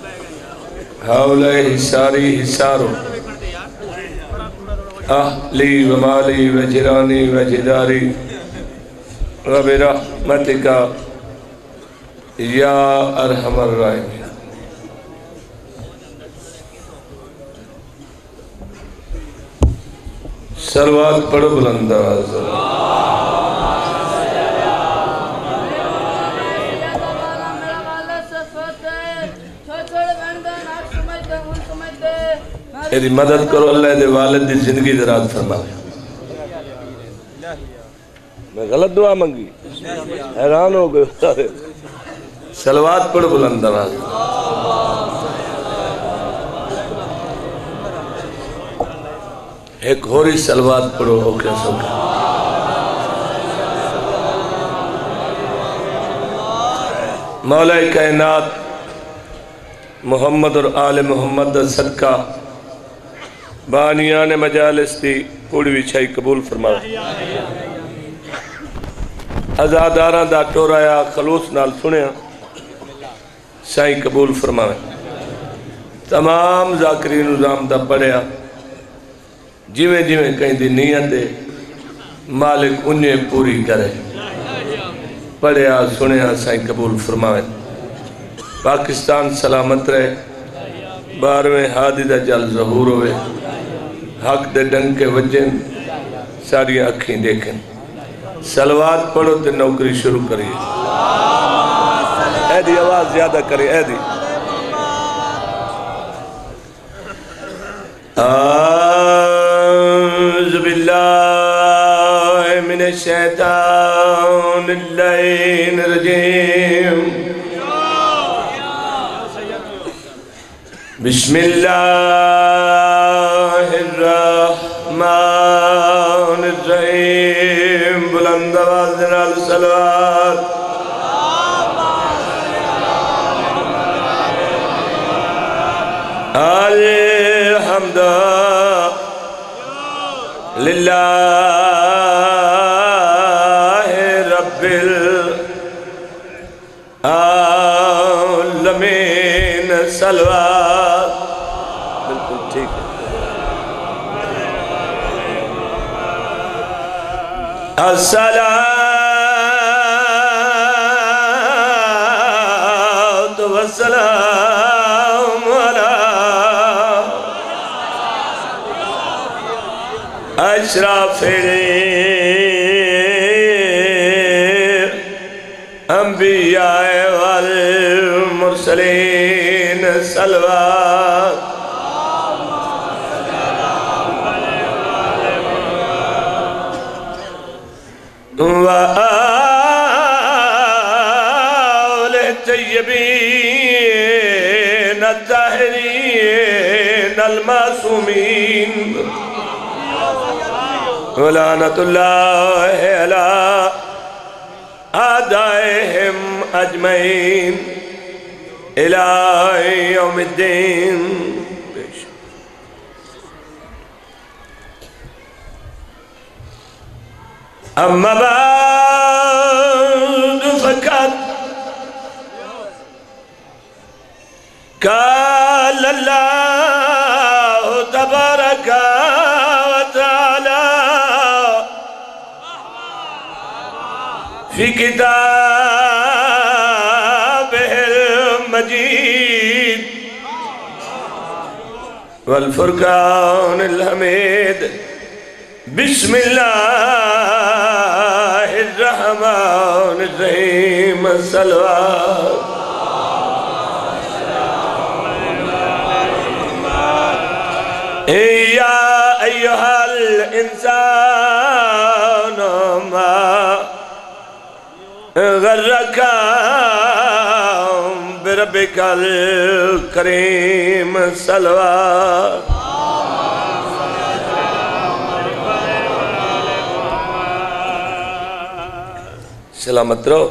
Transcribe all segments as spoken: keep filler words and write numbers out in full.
حول حساری حسارو اہلی و مالی و جرانی و جداری و برحمتک یا ارحم الراحمین۔ صلوات پڑھو بلند آواز سے۔ میری مدد کرو اللہ دے والد دی زندگی دراز فرما۔ میں غلط دعا منگی، حیران ہو گئے سارے۔ صلوات پڑھو بلند آواز سے۔ ایک ہوری صلوات پڑھو ہو کیا سوکا۔ مولا کائنات محمد اور آل محمد صدقہ بانیان مجالس دی پوڑی وچھائی قبول فرماؤ۔ ازاداراں دا ٹورایا خلوص نال سنیا سائیں قبول فرماؤ۔ تمام ذاکرین نظام دا پڑھیا جیویں جیویں کہیں دی نیت ہے مالک انہیں پوری کرے۔ پڑھیا سنیا سائیں قبول فرمائے۔ پاکستان سلامت رہے، بارویں ہادی دا جل ظہور ہوئے، حق دے ڈنگ کے وجن ساری اکھیں دیکھیں۔ صلوات پڑھو تے نوکری شروع کریے۔ اے دی آواز زیادہ کرے، اے دی اعوذ باللہ من الشیطان اللعین الرجیم بسم اللہ الرحمن الرحیم۔ بلند آواز نال صلوات۔ الحمد للہ رب العالمین۔ صلوات بالکل ٹھیک ہے۔ الصلاۃ والسلام علی اشرف الانبیاء والمرسلین۔ صلوات وآل الطیبین الطاہرین المعصومین ولعنت اللہ علی اعدائہم اجمعین الى یوم الدین۔ اما بعد فقط قال اللہ تبارک وتعالی فی کتابہ المجید والفرقان الحمید۔ بسم اللہ الرحمن الرحیم۔ صلوات یا ایہا الانسان ما غرک بربک الکریم۔ صلوات سلامت رہو۔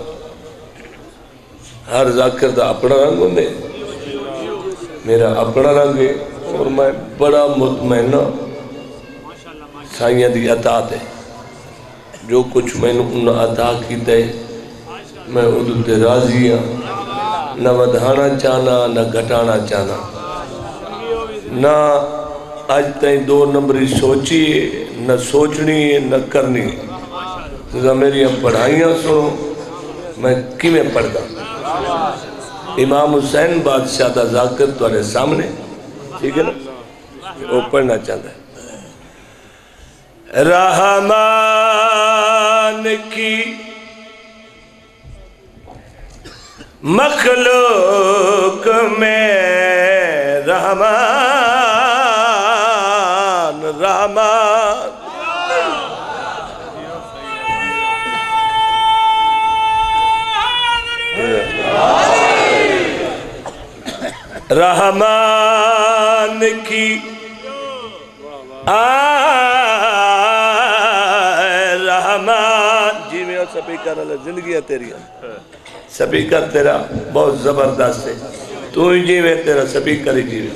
ہر ذاکر دا اپنا رنگ ہوندے، میرا اپنا رنگ ہے اور میں بڑا مطمئنہ سائیاں دی عطاعت ہے۔ جو کچھ میں نے انہوں عطا کی دے میں ادھتے راضی ہوں۔ نہ ودھانا چاہنا نہ گھٹانا چاہنا نہ آج تائیں دو نمبری سوچی نہ سوچنی نہ کرنی تو میری ہم پڑھائیاں سنو میں کی میں پڑھتا امام حسین بادشاہ دا ذاکر تمہارے سامنے ٹھیک ہے نا وہ پڑھنا چاہتا ہے رحمان کی مخلوق میں رحمان رحمان رحمان کی آئے رحمان جی میں اور سپیکر اللہ زندگی ہے تیری سپیکر تیرا بہت زبردست ہے تو ہی جی میں تیرا سپیکر ہی جی میں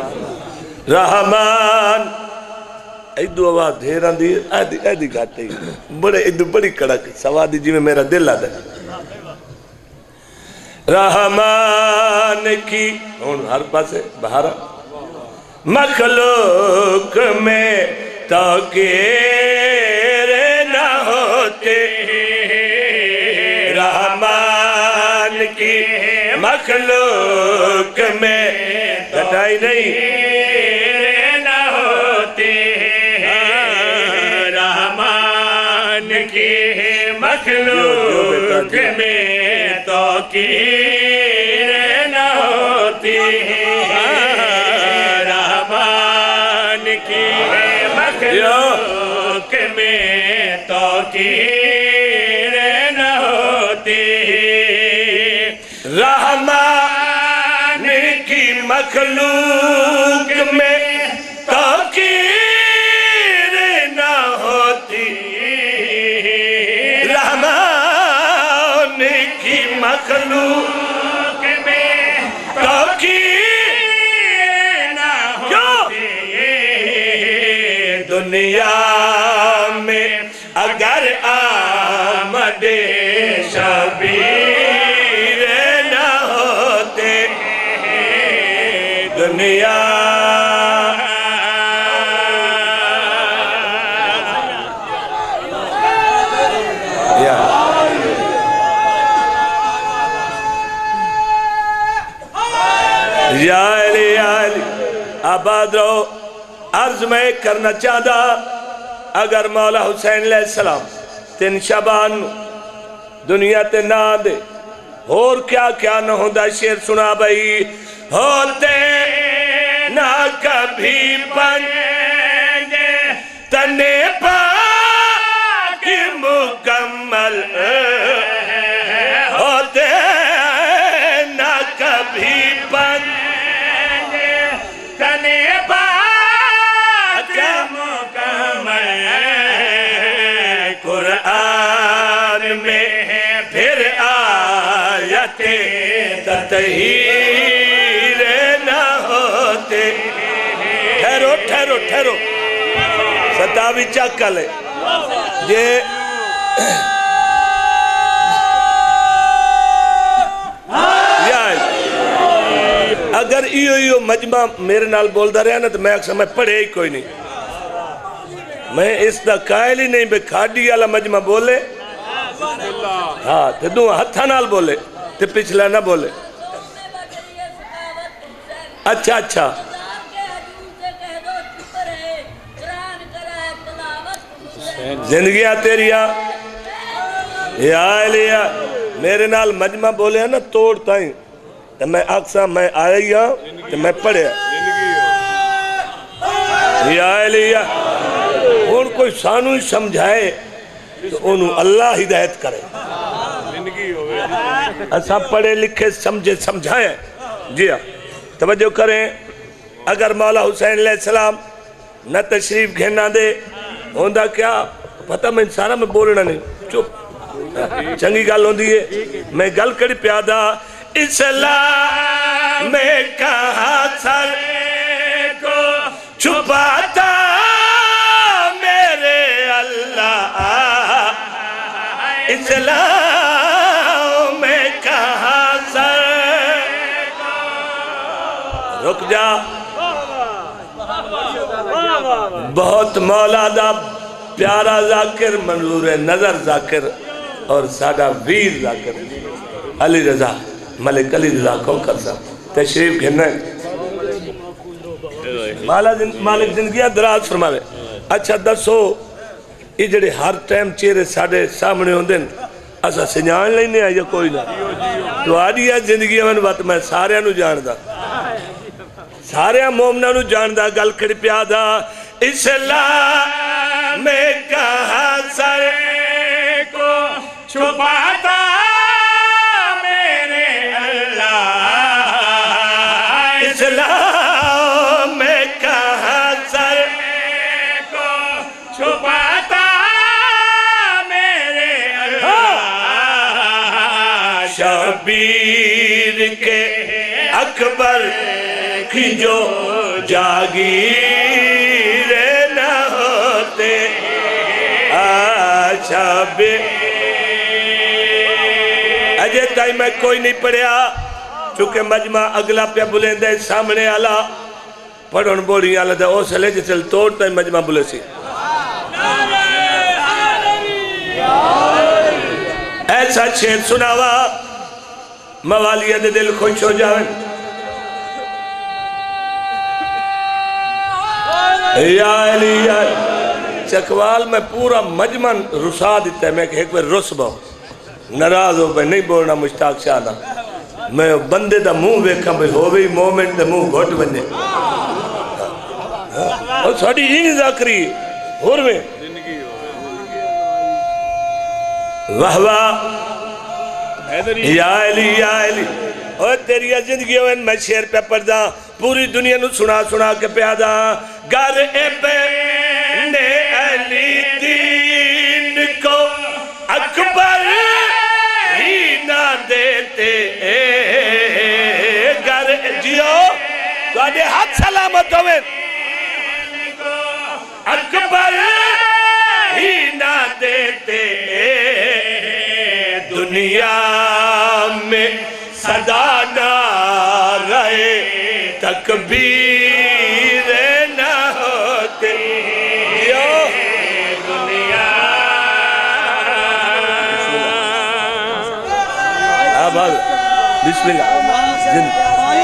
رحمان ایدو آواز دھیران دی ایدی ایدی گھاتے ہی بڑے ایدو بڑی کڑک سوادی جی میں میرا دل آتا ہے رحمان کی ہر پاسے بہارا مخلوق میں تغیر نہ ہوتے رحمان کی مخلوق میں گھٹائی نہیں نہ ہوتے رحمان کی مخلوق میں توقیر نہ ہوتی رحمان کی مخلوق میں توقیر نہ ہوتی رحمان کی مخلوق میں توقیر نہ ہوتی رحمان کی مخلوق میں توقیر نہ ہوتی دنیا میں اگر آمد شبیر نہ ہوتے دنیا یا علی یا علی آباد رہو عرض میں کرنا چاہتا اگر مولا حسین علیہ السلام تین شبان دنیا تے نہ دے اور کیا کیا نہ ہوندہ شیر سنا بھئی ہوتے نہ کبھی بنگے تنے پاک مکمل ہوتے نہ کبھی بنگے تنے پاک مکمل قرآن میں پھر آیت تطہیر نہ ہوتے ٹھہرو ٹھہرو ٹھہرو ستاوی چکل ہے یہ اگر ایو ایو مجمع میرے نال بول دا رہا نا تو میں اکثر میں پڑھے ہی کوئی نہیں میں اس دا قائل ہی نہیں بے کھاڑی والا مجمع بولے ہاں تو دو ہتھا نال بولے تو پچھلا نہ بولے اچھا اچھا زندگیاں تیریا یا علیہ میرے نال مجمع بولے ہیں نا توڑتا ہی تو میں اکثر میں آئی ہوں تو میں پڑھے یا علیہ ان کوئی سانو ہی سمجھائے تو انہوں اللہ ہدایت کرے ایسا پڑھے لکھے سمجھے سمجھائیں جی ہاں توجہ کریں اگر مولا حسین علیہ السلام نہ تشریف گھینا دے ہوندہ کیا پتہ میں انسانہ میں بولنا نہیں چپ چنگی گل ہوندی ہے میں گل کری پیادا اسلام میں کہاں سر کو چھپاتا میرے اللہ اسلام میں کہاں سر رک جا بہت مولا دا پیارا ذاکر منظور نظر ذاکر اور سادہ ویر ذاکر علی رضا ملک علی رضا کو کرسا تشریف گھرنا ہے مالک زندگیاں دراز فرماوے اچھا دسو یہ جڑے ہر ٹائم چہرے ساڑھے سامنے ہوندے اسا سنجان لینے آیا کوئی نہ تو آدھی ہے زندگی میں وقت میں سارے نو جاندہ سارے مومنہ نو جاندہ گل کھڑی پیادا اسلام میں کہاں سر کو چھپاتا میرے اللہ اسلام میں کہاں سر کو چھپاتا میرے اللہ شبیر کے اکبر کی جو جاگیر نہ ہوتے آچھا بے اجے تائی میں کوئی نہیں پڑھیا چونکہ مجمع اگلا پہ بلین دے سامنے آلا پڑھن بولی آلا دے او سلے جسل توڑ تائی مجمع بلے سی ایسا شیر سناوا موالیہ دے دل خوش ہو جائیں یا علی یا چکوال میں پورا مجمع رسا دیتا ہے میں کہ ایک بار رس باؤ نراز ہو بھئی نہیں بولنا مشتاق شاہدہ میں بندے دا منہ ویکھا بھئی ہو بھی مومنٹ دا منہ گھٹ بندے اور ساڑھی ہی ذاکری ہور میں واہ واہ یا علی یا علی اور تیری زندگی ہوئے میں شیر پہ پڑھدا پوری دنیا نو سنا سنا کے پیادا گر ابن علی دین کو اکبر ہی نہ دیتے گر جیو تو آنے ہاتھ سلامت ہوئے اکبر ہی نہ دیتے دنیا میں صدا نہ رہے تکبیر نہ ہوتے جو دنیا آباد بسم اللہ زندہ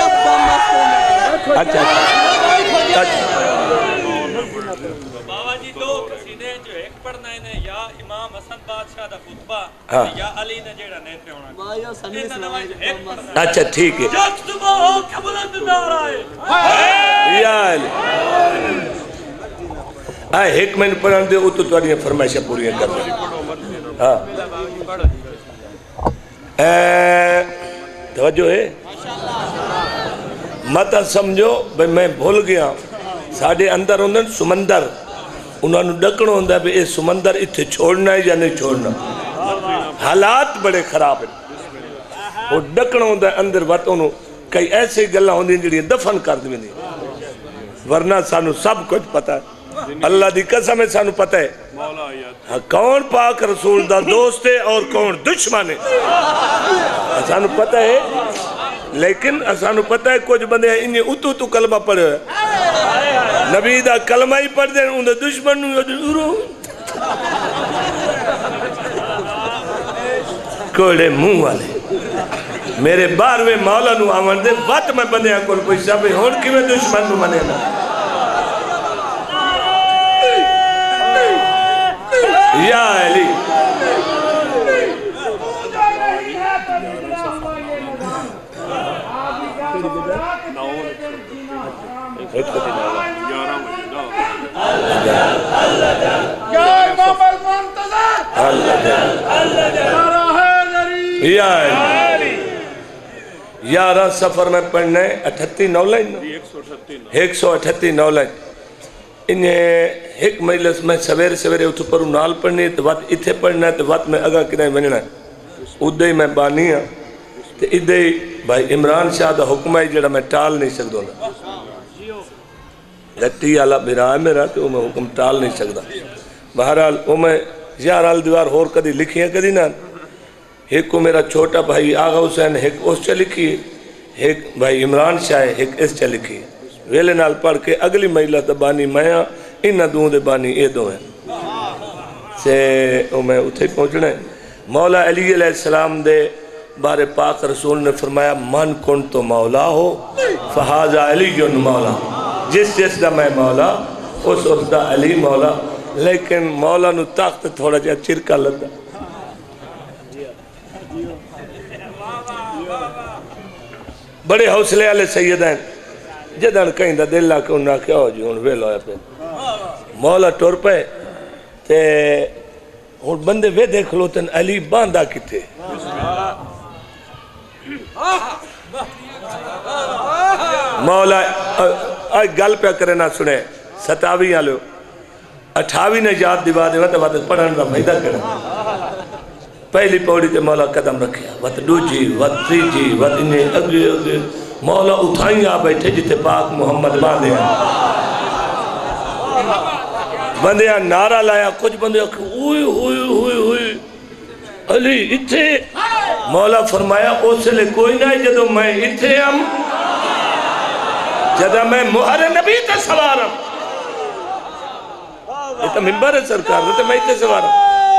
اچھا اچھا بابا جی دو قصیدے جو ایک پڑھنا ہے یا امام حسن بادشاہ دا خطبہ یا علی نے جیڑا نیتے ہونا اچھا ٹھیک ہے یا علی آئے ایک میں نے پڑھن دے وہ تو توڑیاں فرمائشہ پوری ہیں کر رہے توجہ ہے مت سمجھو بھئی میں بھول گیا ساڑھے اندر ہوندن سمندر انہوں نے ڈکڑ ہوندہ ہے اے سمندر اتھے چھوڑنا ہے یا نہیں چھوڑنا حالات بڑے خراب ہیں وہ ڈکڑ ہوندہ ہے اندر وقت انہوں کئی ایسے گلہ ہوندی جڑی دفن کر دی نہیں ورنہ سانو سب کچھ پتا ہے اللہ دی قسم ہے سانو پتا ہے کون پاک رسول دا دوست ہے اور کون دشمن ہے سانو پتا ہے لیکن سانو پتا ہے کچھ بندے ہیں انہیں اتو تو کلمہ پڑھے نبی دا کلمہ ہی پڑھ دیں انہیں دشمن کوڑے منہ والے میرے بارویں مولا نو آمن دے وقت میں بندے ہیں کل کوئی سب ہون کی میں دشمن نو منے نا یا علی یارہ سفر میں پڑھنے اٹھتی نو لائن ایک سو اٹھتی نو لائن انہیں ایک مجلس میں سویر سویرے اتھو پرو نال پڑھنی تو وقت اتھے پڑھنا ہے تو وقت میں اگا کدھائیں بننا ہے ادھے ہی میں بانی ہاں تو ادھے ہی بھائی عمران شاہ دا حکم ہے جڑا میں ٹال نہیں سکتا ہوں لٹی آلہ بھرا ہے میرا تو میں حکم ٹال نہیں سکتا بہرحال وہ میں یارال دیوار ہور کدی لکھی ہیں کدی نا ایک کو میرا چھوٹا بھائی آغا حسین ایک اس سے لکھی ایک بھائی عمران شاہ ایک اس چا لکھی ویلے نال پڑھ کے اگلی مہیلہ تبانی میاں انہ دوں دے بانی اے دو ہیں سے او میں اتھے پہنچنا ہے مولا علی علیہ السلام دے بارے پاک رسول نے فرمایا من کن تو مولا ہو فہذا علی جن مولا جس جس دا میں مولا اس اس دا علی مولا لیکن مولا نو تاخت تھوڑا جا چرکا لگا بڑے حوصلے والے سید ہیں جدن کہیں دا دل لاکھ انہاں کیا ہو جی ان ویل ہویا پہ مولا ٹور پہ تے اور بندے وے دیکھ لو تن علی باندھا کی تھے مولا آئی گل پہ کرے نہ سنے ستاوی آلو اٹھاوی نے یاد دیوا دے وقت وقت پڑھن دا مہدہ کرے پہلی پوڑی تے مولا قدم رکھیا وقت دو جی وقت تری جی وقت انہیں اگے اگے مولا اٹھائیں آ بیٹھے جتے پاک محمد باندھے ہیں بندے ہیں نعرہ لایا کچھ بندے ہیں اوئی اوئی اوئی اوئی علی اتھے مولا فرمایا اس لئے کوئی نہ جدو میں اتھے ہم جدہ میں مہر نبی تے سوارم یہ تو ممبر ہے سرکار تو میں اتھے سوارم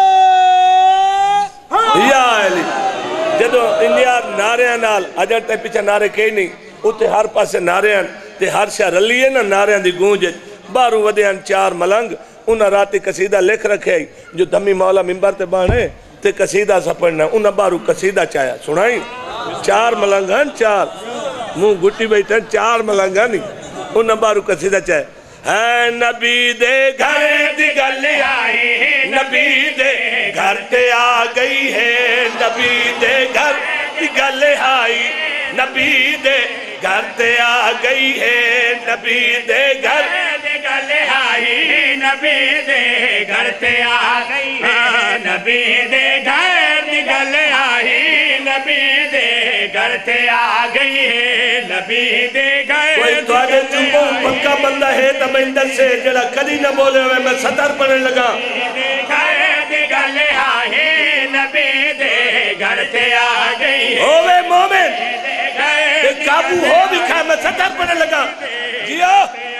یا علی جدو انڈیا نعرے نال اجر تے پیچھے نعرے کہیں نہیں اتھے ہر پاسے نعرے تے ہر شاہ رلیے نا نعرے دی گونجے باروں ودے ہیں چار ملنگ انہاں راتی قصیدہ لکھ رکھے جو دمی مولا ممبر تے بانے تے قصیدہ سا پڑھنا انہاں باروں قصیدہ چاہیا سنائیں چار ملنگ ہیں چار منہ گھٹی بیٹھیں چار ملنگ ہیں نہیں انہاں باروں قصیدہ چاہیا ہے نبی دے گھر دی گل آئی نبی دے گھر تے آ گئی ہے نبی دے گھر دی گل آئی نبی دے گھر تے آ گئی ہے نبی دے گھر دی گل آئی نبی دے گھر تے آ گئی ہے نبی دے گھر دی گل آئی نبی دے گھر تے آ گئی ہے نبی دے گھر کوئی تو آگے چنبو پکا بندہ ہے تو میں اندر سے جڑا کدی نہ بولے ہوئے میں سطر پڑھنے لگا گھر دی گل آئی نبی دے گھر تے آ گئی ہے ہوئے مومن قابو ہو بھی کھا میں سطر پڑھنے لگا جیو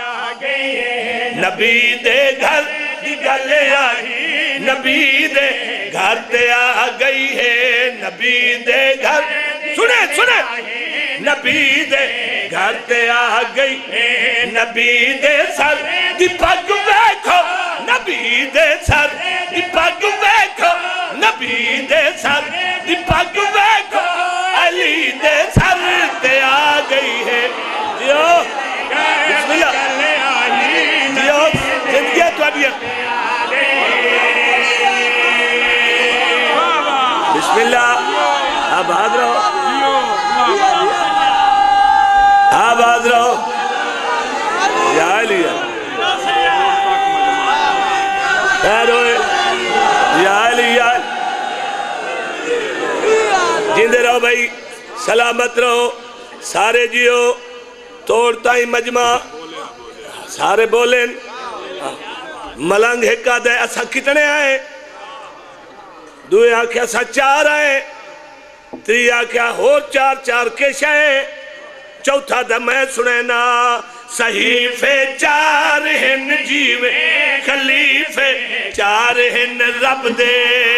نبی دے گھر دی گل آئی نبی دے گھر تے آ گئی ہے نبی دے گھر سنے سنے نبی دے گھر تے آ گئی ہے نبی دے سر دی پگ ویکھو نبی دے سر دی پگ ویکھو نبی دے سر دی پگ ویکھو علی دے سر تے آ گئی ہے جیو بسم اللہ جیو زندگی ہے تو ابھی بسم اللہ اب آدھ رہو اب آدھ رہو یا علی خیر ہوئے یا علی یا جندے رہو بھائی سلامت رہو سارے جیو توڑتا ہی مجمع سارے بولیں ملنگ ہکا دے اسا کتنے آئے دوئے آکھے اسا چار آئے تری آکھے ہور چار چار کے شائے چوتھا دا میں سنینا صحیفے چار ہن جیوے خلیفے چار ہن رب دے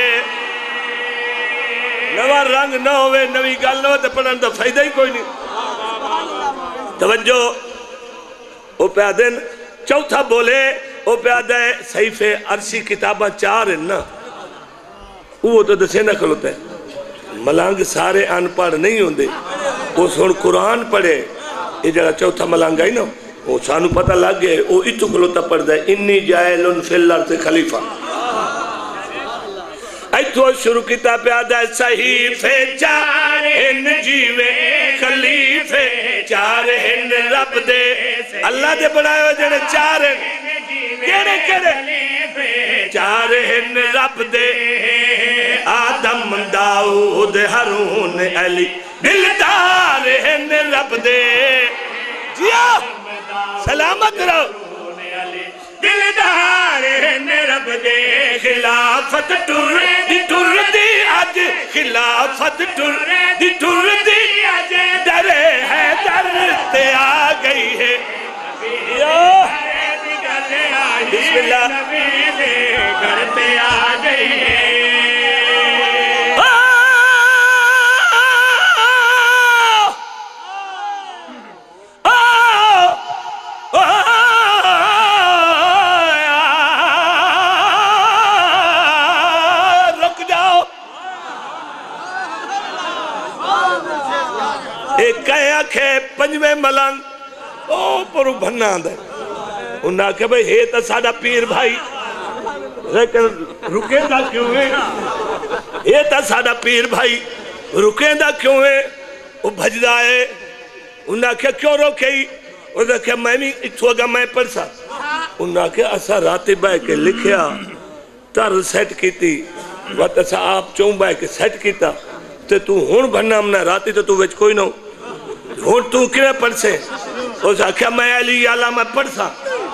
نوہ رنگ نہ ہوئے نوی گل نہ ہوئے پڑھن تو فائدہ ہی کوئی نہیں توجہ او پیادن چوتھا بولے او پیادہ ہے صحیفے عرشی کتابہ چار ہیں نا وہ تو دسے نہ کھلوتا ہے ملانگ سارے ان پڑھ نہیں ہوں دے وہ سن قرآن پڑھے یہ جگہ چوتھا ملانگ آئی نا وہ سانو پتہ لگ گئے وہ اتو کھلوتا پڑھ دے انی جائلن فی اللہ سے خلیفہ ایتو شروع کتاب پیادہ ہے صحیفے چار ہن جیوے خلیفے چار ہن رب دے اللہ دے بڑھائے ہوئے جنہیں چار ہن کیڑے کیڑے چار ہن رب دے آدم داؤد ہارون علی دلدار ہن رب دے جیو سلامت رہو دلدار ہن رب دے خلافت ٹر دی ٹر دی آج خلافت ٹر دی ٹر دی ڈرے ہے در تے آ گئی ہے بسم اللہ گھر تے آ گئی ہے پنجویں ملنگ او پرو بھننا آدھے انہاں کہ بھئی ہے تا ساڑا پیر بھائی لیکن رکے دا کیوں ہے ہے تا ساڑا پیر بھائی رکے دا کیوں ہے وہ بھجدہ ہے انہاں کہ کیوں روکے ہی انہاں کہ میں بھی اتھو اگا میں پڑھ سا انہاں کہ اسا راتے بھائی کے لکھیا تر سیٹ کی تھی وقت اسا آپ چون بھائی کے سیٹ کی تا تے تو ہون بھننا ہمنا راتے تو تو وچ کوئی نہ ہون تو کنے پڑھ سے اس آکھیا میں علی اللہ میں پڑھ سا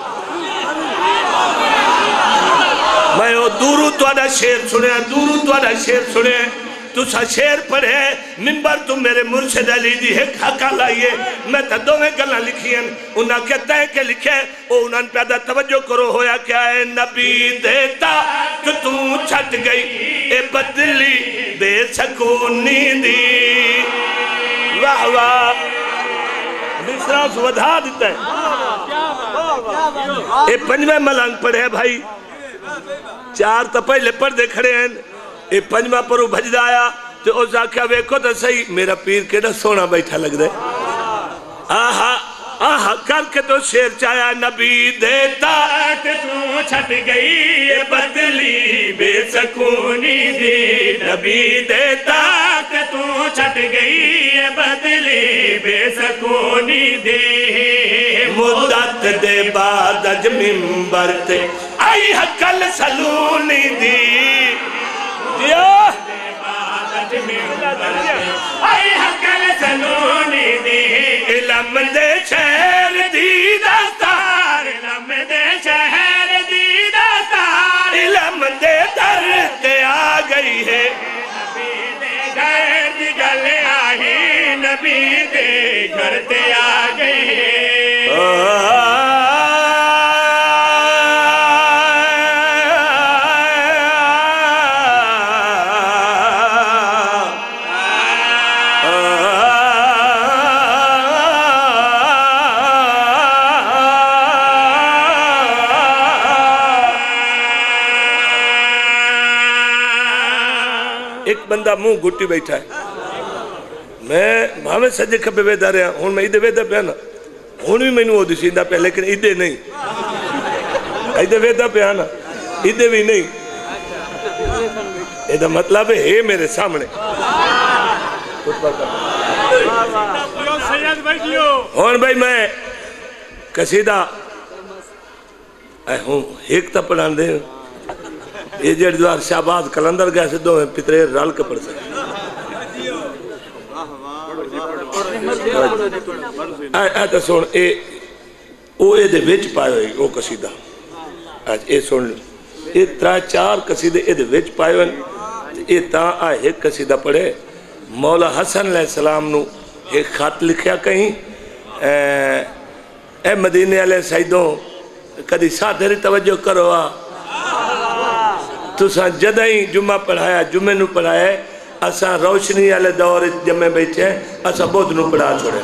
میں وہ دورو توڑا شیر سنے دورو توڑا شیر سنے تو سا شیر پڑھے منبر تو میرے مرشد علی دی ایک حقا لائیے میں تا دو میں گلہ لکھی ہیں انہاں کہتا ہے کہ لکھے او انہاں پیدا توجہ کرو ہویا کیا ہے نبی دیتا کہ تو چھٹ گئی اے بدلی بے سکونی دی واہ واہ مصرہ سے ودھا دیتا ہے اے پنجویں ملنگ پڑھے بھائی چار تا پہلے پردے کھڑے ہیں اے پنجویں پرو بھجدہ آیا تو اس آکھا ویکھو تا صحیح میرا پیر کیڑا سونا بیٹھا لگ دے آہا آہا کر کے تو شیر چایا نبی دیتا کہ تو چھٹ گئی اے بدلی بے سکونی دی نبی دیتا کہ تو چھٹ گئی اے بدلی بے سکونی دی مدت دے بعد اج منبر تے آئی حقل سلونی دی دیا آئی حقل سلونی دی علم دے شہر دی دستار علم دے شہر دی دستار علم دے در تے آ گئی ہے نبی دے گھر دی گلے آئی نبی دے گھر تے آ گئی ہے ایک بندہ منہ گھٹی بیٹھا ہے میں بھاوے سجے کھبے ویدہ رہا ہوں میں ایدے ویدہ پہ آنا ہوں بھی میں نے وہ دسیندہ پہ لیکن ایدے نہیں ایدے ویدہ پہ آنا ایدے بھی نہیں ایدہ مطلب ہے میرے سامنے ہون بھائی میں قصیدہ اے ہوں ایک تا پڑھان دے یہ جڑ دوار شہباز کلندر گئے سے دو میں پترے رال کے پڑھ سکتے اے تا سون اے او اے دے ویچ پائے ہوئی او قصیدہ آج اے سون لیں اے ترہ چار قصیدے اے دے ویچ پائے ہوئی اے تا آئے ایک قصیدہ پڑھے مولا حسن علیہ السلام نو ایک خط لکھیا کہیں اے مدینے علیہ سیدوں کدی ساتھ ہری توجہ کرو آ تو ساں جدائیں جمعہ پڑھایا جمعہ نو پڑھایا اساں روشنی والے دور جمعہ بیٹھے اساں بود نو پڑھا چھوڑے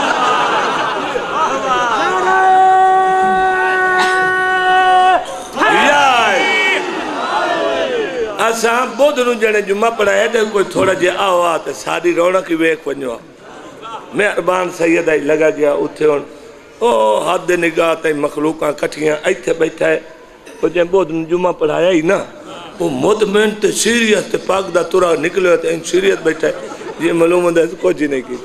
اساں بود نو جڑے جمعہ پڑھایا تے کوئی تھوڑا جے آو آتے ساری رونق کی ویک ونجو میں اربان سید آئی لگا گیا اتھے ہون او حد نگاہ تے مخلوقاں کٹھیاں ایتھے بیٹھا ہے وہ جے بود نو جمعہ پڑھایا ہی نا وہ مطمئن تے سیریت تے پاک دا ترہ نکلے ہوتے ہیں سیریت بیٹھا ہے یہ معلوم ہوتا ہے کچھ ہی نہیں کی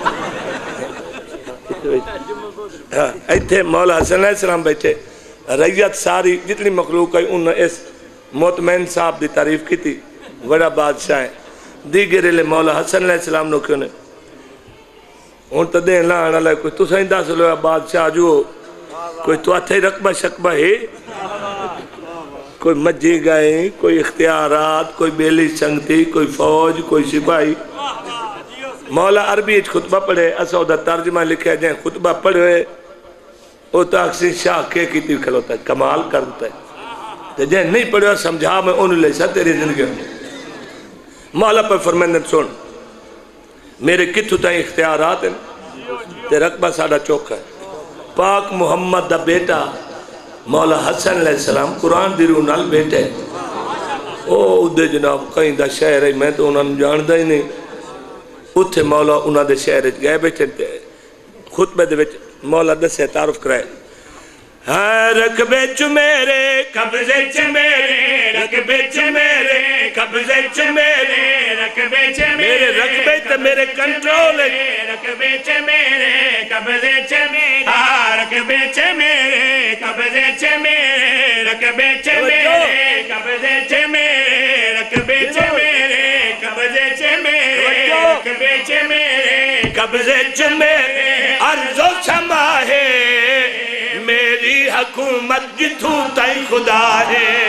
ایتھے مولا حسن علیہ السلام بیٹھے ریت ساری جتنی مخلوق ہے انہوں نے اس مطمئن صاحب دی تعریف کی تھی بڑا بادشاہ ہے دیگرے لے مولا حسن علیہ السلام نو کیوں نے ان تا دین لائن علیہ کوئی تو سائندہ سے لویا بادشاہ جو کوئی تو آتھے رقبہ شقبہ ہے کوئی مجھے گئے، کوئی اختیارات، کوئی بیلی سنگتی، کوئی فوج، کوئی سپاہی. مولا عربی خطبہ پڑھے، اسا دا ترجمہ لکھے جائیں خطبہ پڑھے، وہ تاکسی شاہ کے کیتی کھلوتا ہے، کمال کرتا ہے. جائیں نہیں پڑھے سمجھا میں انہوں لے سا تیری زندگی. مولا پر فرمائندن سن، میرے کتھو تائیں اختیارات ہیں، تے رقبہ ساڑھا چوکھا ہے. پاک محمد دا بیٹا مولا حسن علیہ السلام قرآن دی روح نال بیٹے او ادھے جناب کہیں دا شہر ہے، میں تو انہوں نے جاندہ ہی نہیں. اتھے مولا انہوں دے شہر گئے بیٹھے خطبہ دے بیٹھے مولا دسے تعارف کرائے. ہاں رقبے چ میرے قبضے چ میرے رقبے چ میرے قبضے چ میرے رقبے چ میرے رقبے تے میرے کنٹرول رقبے چ میرے قبضے چ میرے رقبے چ میرے قبضے چ میرے رقبے چ میرے قبضے چ میرے رقبے چ میرے قبضے چ میرے رقبے چ میرے قبضے چ میرے عرض و سما ہے میری حکومت جتھو تائیں خدا ہے.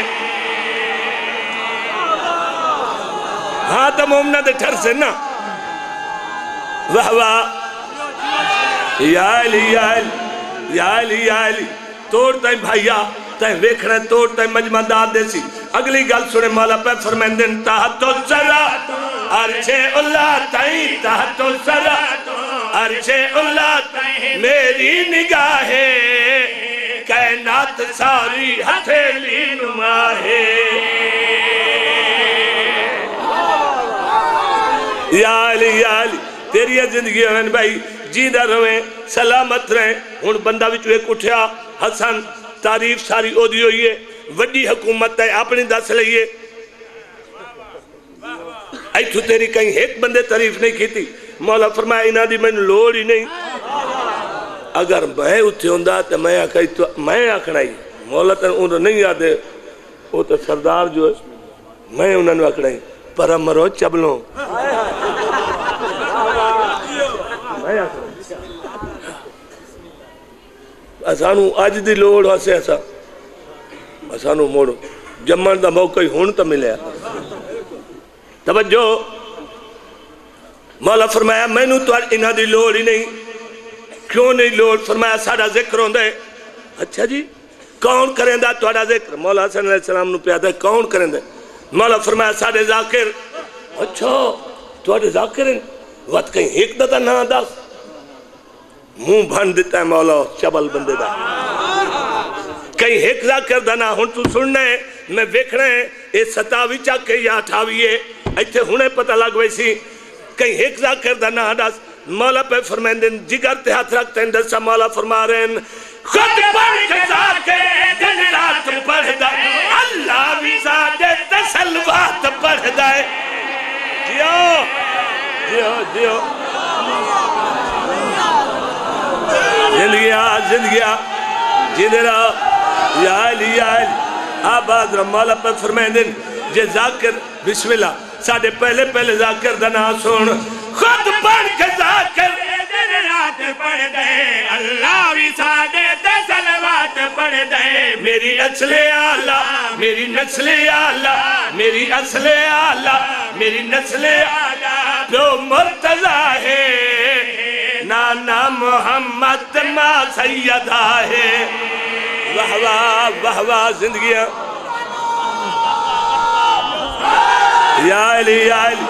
ہاں تو مومنہ دے ٹھر سے نا واہ واہ یا علی یا علی یا علی یا علی توڑ تائیں بھائیا تائیں ویکھنا توڑ تائیں مجمع داد دے سی. اگلی گل سنے مولا پہ فرمیندن تحت و سرا عرش اللہ تائیں تحت و سرا عرش اللہ تائیں میری نگاہ کائنات ساری ہتھیلی نما ہے. یا علی یا علی تیری زندگی ہوئے بھائی جیدہ رویں سلامت رہیں. ہون بندہ وچ ایک اٹھیا حسن تعریف ساری او دی ہوئی ہے وڈی حکومت ہے اپنی دس لئیے. ایتھو تیری کہیں ایک بندے تعریف نہیں کی تھی. مولا فرمایا انہاں دی میں لوڑ ہی نہیں. اگر میں اتھے ہوندہ تو میں آکھائی تو میں آکھنائی مولا تن انہوں نہیں آدھے وہ تو سردار جو ہے میں انہوں نے آکھنائی پر مرو چبلوں میں آکھنائی اسانو آج دی لوڑ واسے ایسا اسانو موڑو جمعن دا موقع ہی ہون تو ملے. توجہ مولا فرمایا میں نو تو انہاں دی لوڑ ہی نہیں. کیوں نہیں لوڑ؟ فرمایا ساڑھا ذکر ہوں دے. اچھا جی کون کریں دا توڑا ذکر؟ مولا حسن علیہ السلام نو پیادا ہے کون کریں دے؟ مولا فرمایا ساڑھے ذاکر. اچھا توڑے ذاکر ہیں وقت کہیں ایک دا تا نا دا موں بھان دیتا ہے مولا چبل بندے دا کہیں ایک ذاکر دا نا ہون تو سننے میں ویکھنے اے ستاوی چاکے یا اٹھاویے ایتھے ہونے پتہ لگ ویسی کہیں ایک ذاکر دا نا دا. مولا پہ فرمائندن جگر تے ہاتھ رکھتے ہیں دسا مولا فرما رہے ہیں خود پڑھ کے ذاکر دن رات پڑھ دائے اللہ بھی زادے تسلوات پڑھ دائے. جیو جیو جیو زندگیاں زندگیاں جندرہ یا علی یا علی آباد رہا. مولا پہ فرمائندن جے ذاکر بسم اللہ ساڑھے پہلے پہلے ذاکر دنا سن خود پڑھ کے ذاکر دن رات پڑھ دے اللہ بھی ساڑھے تسلوات پڑھ دے. میری اصل آلہ میری نسل آلہ میری اصل آلہ میری نسل آلہ جو مرتضی ہے نانا محمد ماں سیدہ ہے. واہ واہ واہ واہ زندگیاں یا علی یا علی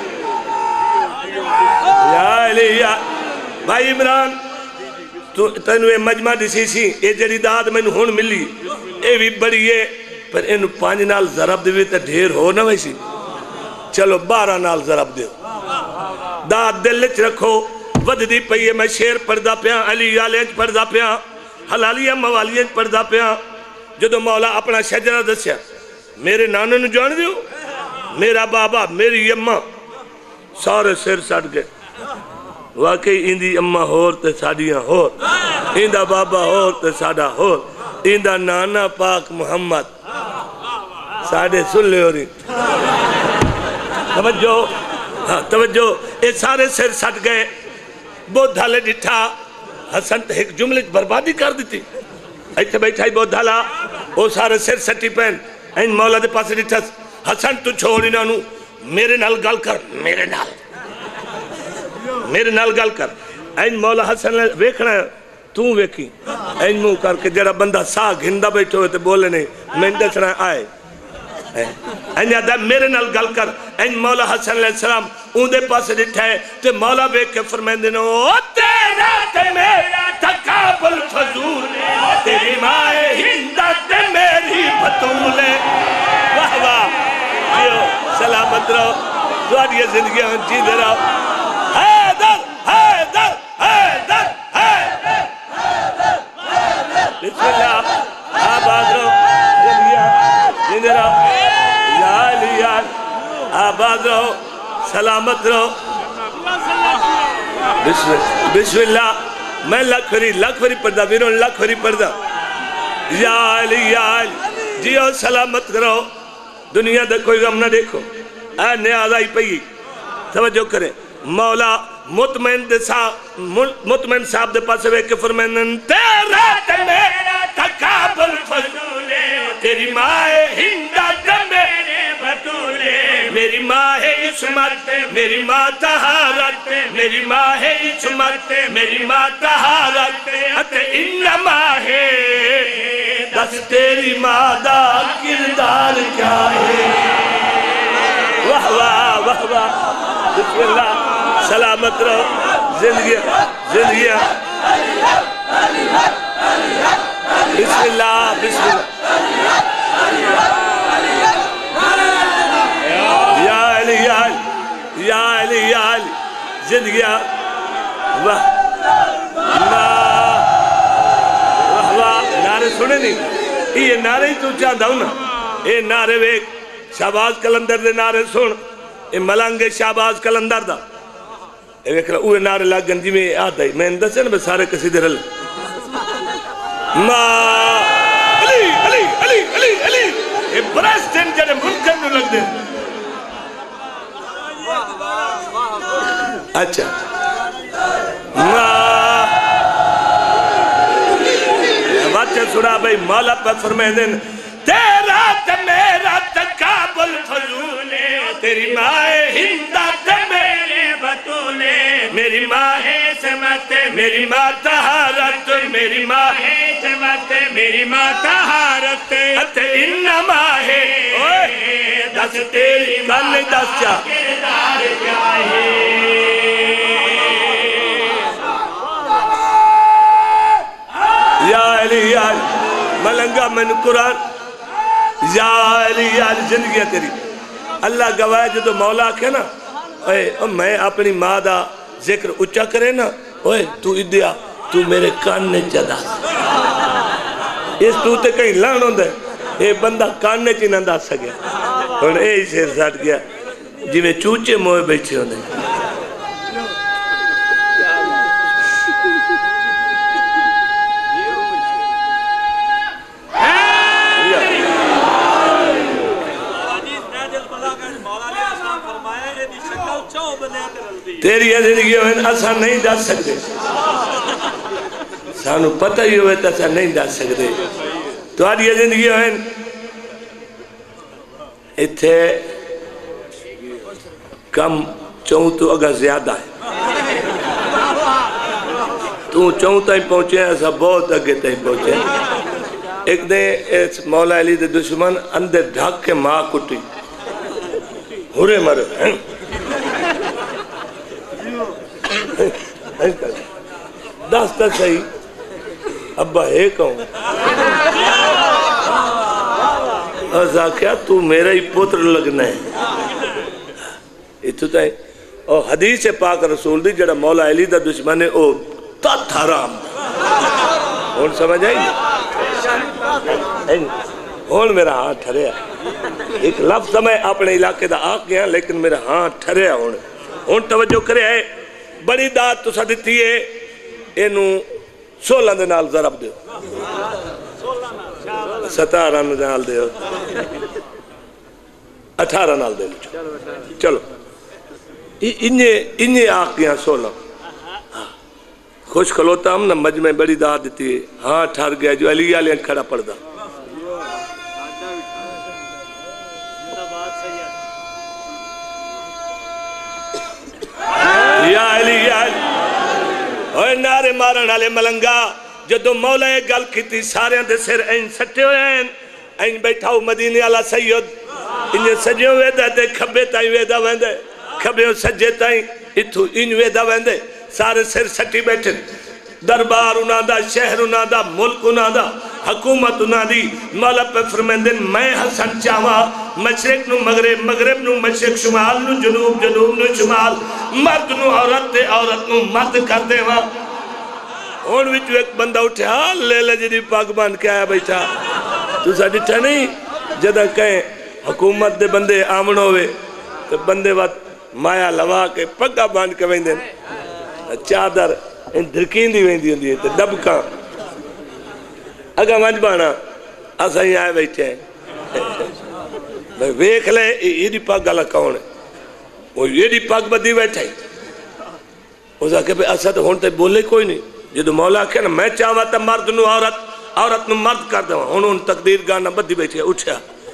یا علی یا بھائی عمران تو تینوے مجمع دیسی سی اے جڑی داد میں نے ہون ملی اے بھی بڑی ہے پر ان پانچ نال ضرب دیوے تا ڈھیر ہو نہ ویسی چلو بارہ نال ضرب دیو داد دل لچ رکھو ود دی پئیے میں شیر پردہ پیاں علی آلیج پردہ پیاں حلالیہ موالیج پردہ پیاں جدو مولا اپنا شجرہ دسیا میرے نانے نو جان دیو میرا بابا میری اممہ سارے سر سٹ گئے. واقعی اندی اممہ ہور تے ساڑیاں ہور اندہ بابا ہور تے ساڑا ہور اندہ نانا پاک محمد ساڑے سن لے ہو رہی. توجہ ہاں توجہ اے سارے سر سٹ گئے. بہت دھالے ڈٹھا حسن تے ایک جملے بربادی کر دیتی ایتھے بیٹھائی بہت دھالا وہ سارے سر سٹی پہن این مولا دے پاس ڈٹھا حسن تو چھوڑی نہ نو میرے نال گل کر میرے نال میرے نال گل کر این مولا حسن نے ویکھنا ہے تو ویکھی این مو کر کے جڑا بندہ سا گھندہ بیٹھے ہوئے تے بولے نہیں میں دسنا آئے این یادہ میرے نال گل کر این مولا حسن علیہ السلام اون دے پاس ڈٹھا ہے تے مولا بیک کے فرمائن دینا او تیرا تے میرا تقابل فضول تیری مائے ہندہ تے میری بطول واہ واہ جیو سلامت رہو دواری زندگی ہم جیدے رہو حیدر حیدر حیدر حیدر بسم اللہ آباد رہو زندگی ہم جیدے رہو یا علی یا آباد رہو سلامت رہو بسم اللہ میں لکھ فری لکھ فری پردہ بیرون لکھ فری پردہ یا علی یا علی جیو سلامت رہو دنیا دے کوئی غم نہ دیکھو اے نیاز آئی پئی توجہ کریں مولا مطمئن دے سا مطمئن صاحب دے پاسے وے کے فرمائن تیرا تے میرا تقابل فضولے تیری مائے ہندہ تے میرے بطولے میری ماں ہے عصمت میری ماں طہارت میری ماں ہے عصمت میری ماں طہارت تے انما ہے دس تیری ماں دا کردار کیا ہے واہ واہ واہ واہ بسم اللہ سلامت رہو زندگی زندگی بسم اللہ بسم اللہ یا علی یا علی یا علی یا علی زندگی واہ واہ واہ نعرے سنے نہیں یہ نعرے ہی تو چاہتا ہوں نا یہ نعرے ویک شہباز کلندر دے نعرے سن یہ ملنگ شہباز کلندر دا یہ ویک رہا اوہ نعرے لگن جی میں آتا ہی میں اندر سے نا بس سارے کسی دے رل ماں علی علی علی علی علی یہ برسٹن جڑے ملکن نو لگ دے اچھا ماں بچہ سنا بھئی مولا پر فرمائے دن تیرا تے میرا تقابل فضولے تیری مائے ہندہ تے میرے بطولے میری ماں ہے سمت میری ماں طہارت میری ماں ہے سمت میری ماں طہارت تے انما ہے دس تیری کن دس چاہ کردار کیا ہے یا علی یا علی ملنگا من قرآن یا علی یا علی زندگی ہے تیری اللہ گواہ جدو مولا کہے نا اوہ میں اپنی ماں دا ذکر اچھا کرے نا اوہ تو ادیا تو میرے کاننے چدا اس تو تے کہیں لان ہوں دے اے بندہ کاننے چی نہ دا سکیا اور اے ہی شیر ساٹھ گیا جی میں چوچے موئے بیچے ہوں دے تیری زندگی ہوئے ایسا نہیں جا سکتے سانو پتہ ہی ہوئے ایسا نہیں جا سکتے تو آج یہ زندگی ہوئے اتھے کم چون تو اگر زیادہ ہے تو چون تائیں پہنچے ایسا بہت اگے تائیں پہنچے ایک دن مولا علی دے دشمن اندر ڈھاک کے ماں کٹی ہورے مرے ہیں دستا صحیح ابا ہے کہوں ازا کیا تو میرا ہی پتر لگنا ہے اتو تائیں اور حدیث پاک رسول دی جڑا مولا علی دا دشمن ہے او تت حرام اور سمجھ آئی اور میرا ہاں ٹھریا ایک لفظ میں اپنے علاقے دا آگ گیا لیکن میرا ہاں ٹھریا اور توجہ کرے ہے بڑی داد تو صدیتی ہے اینو سولہ دے نال ضرب دیو ستارہ نال دیو اٹھارہ نال دیو چلو انہیں آقیاں سولہ خوش کھلوتا ہم نا مجمع بڑی داد دیتی ہے ہاں ٹھار گیا جو علی علیہ کھڑا پڑ دا یا علی یا علی اوہ نارے مارن والے ملنگا جدو مولا ایک گل کی تھی سارے دے سر این سٹے ہوئے ہیں این بیٹھاؤ مدینے والا سید انہیں سجیوں ویدہ دے کھبے تائیں ویدہ ویندے کھبیوں سجے تائیں اتھو ان ویدہ ویندے سارے سر سٹی بیٹھے دربار انہاں دا شہر انہاں دا ملک انہاں دا حکومت انہاں دی مولا پہ فرمیندن میں حسن چاہوا مشرق نو مغرب مغرب نو مشرق شمال نو جنوب جنوب نو شمال مرد نو عورت دے عورت نو مرد کر دے وہاں ہون وچو ایک بندہ اٹھے حال لے لے جدی پاک باندھ کے آیا بیٹھا تو سا ڈٹھا نہیں جدہ کہیں حکومت دے بندے آمن ہوئے تو بندے بات مایا لوا کے پگا باندھ کے ویندے چادر ان دھرکین دی ویندی ہوندی ہے تو ڈبکاں اگا مجبانا آسا ہی آئے بیٹھے ہیں ویکھ لے یہ دی پاک گالا کون ہے وہ یہ دی پاک بدی بیٹھا ہی اسا کہ ایسا تو ہونتے بولے کوئی نہیں جدو مولا کہ نا میں چاہوا تا مرد نو عورت عورت نو مرد کر دوں انہوں نے تقدیر گانا بدی بیٹھے اٹھا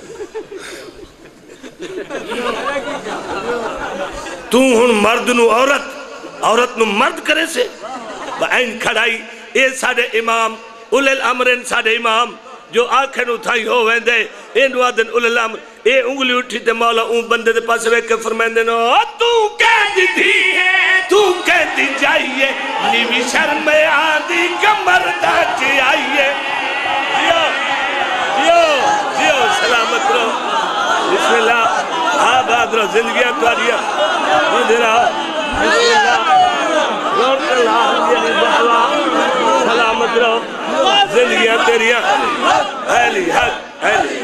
تو ہن مرد نو عورت عورت نو مرد کرے سے این کھڑائی اے ساڑے امام اولی الامرین ساڑے امام جو آنکھیں اٹھائی ہو ویندے اے نوادن اولی الامر اے انگلی اٹھی تے مولا اون بندے دے پاس وے کے فرمائندے نو تو کہہ دی تھی ہے تو کہہ دی جائیے نیوی شرم آدھی کمر دا چی آئیے جیو جیو جیو سلامت رو بسم اللہ آباد رو زندگیاں تواریا ادھر آؤ بسم اللہ روٹ اللہ جلی بحلا سلامت رو زندگیاں تیریاں اہلی حق اہلی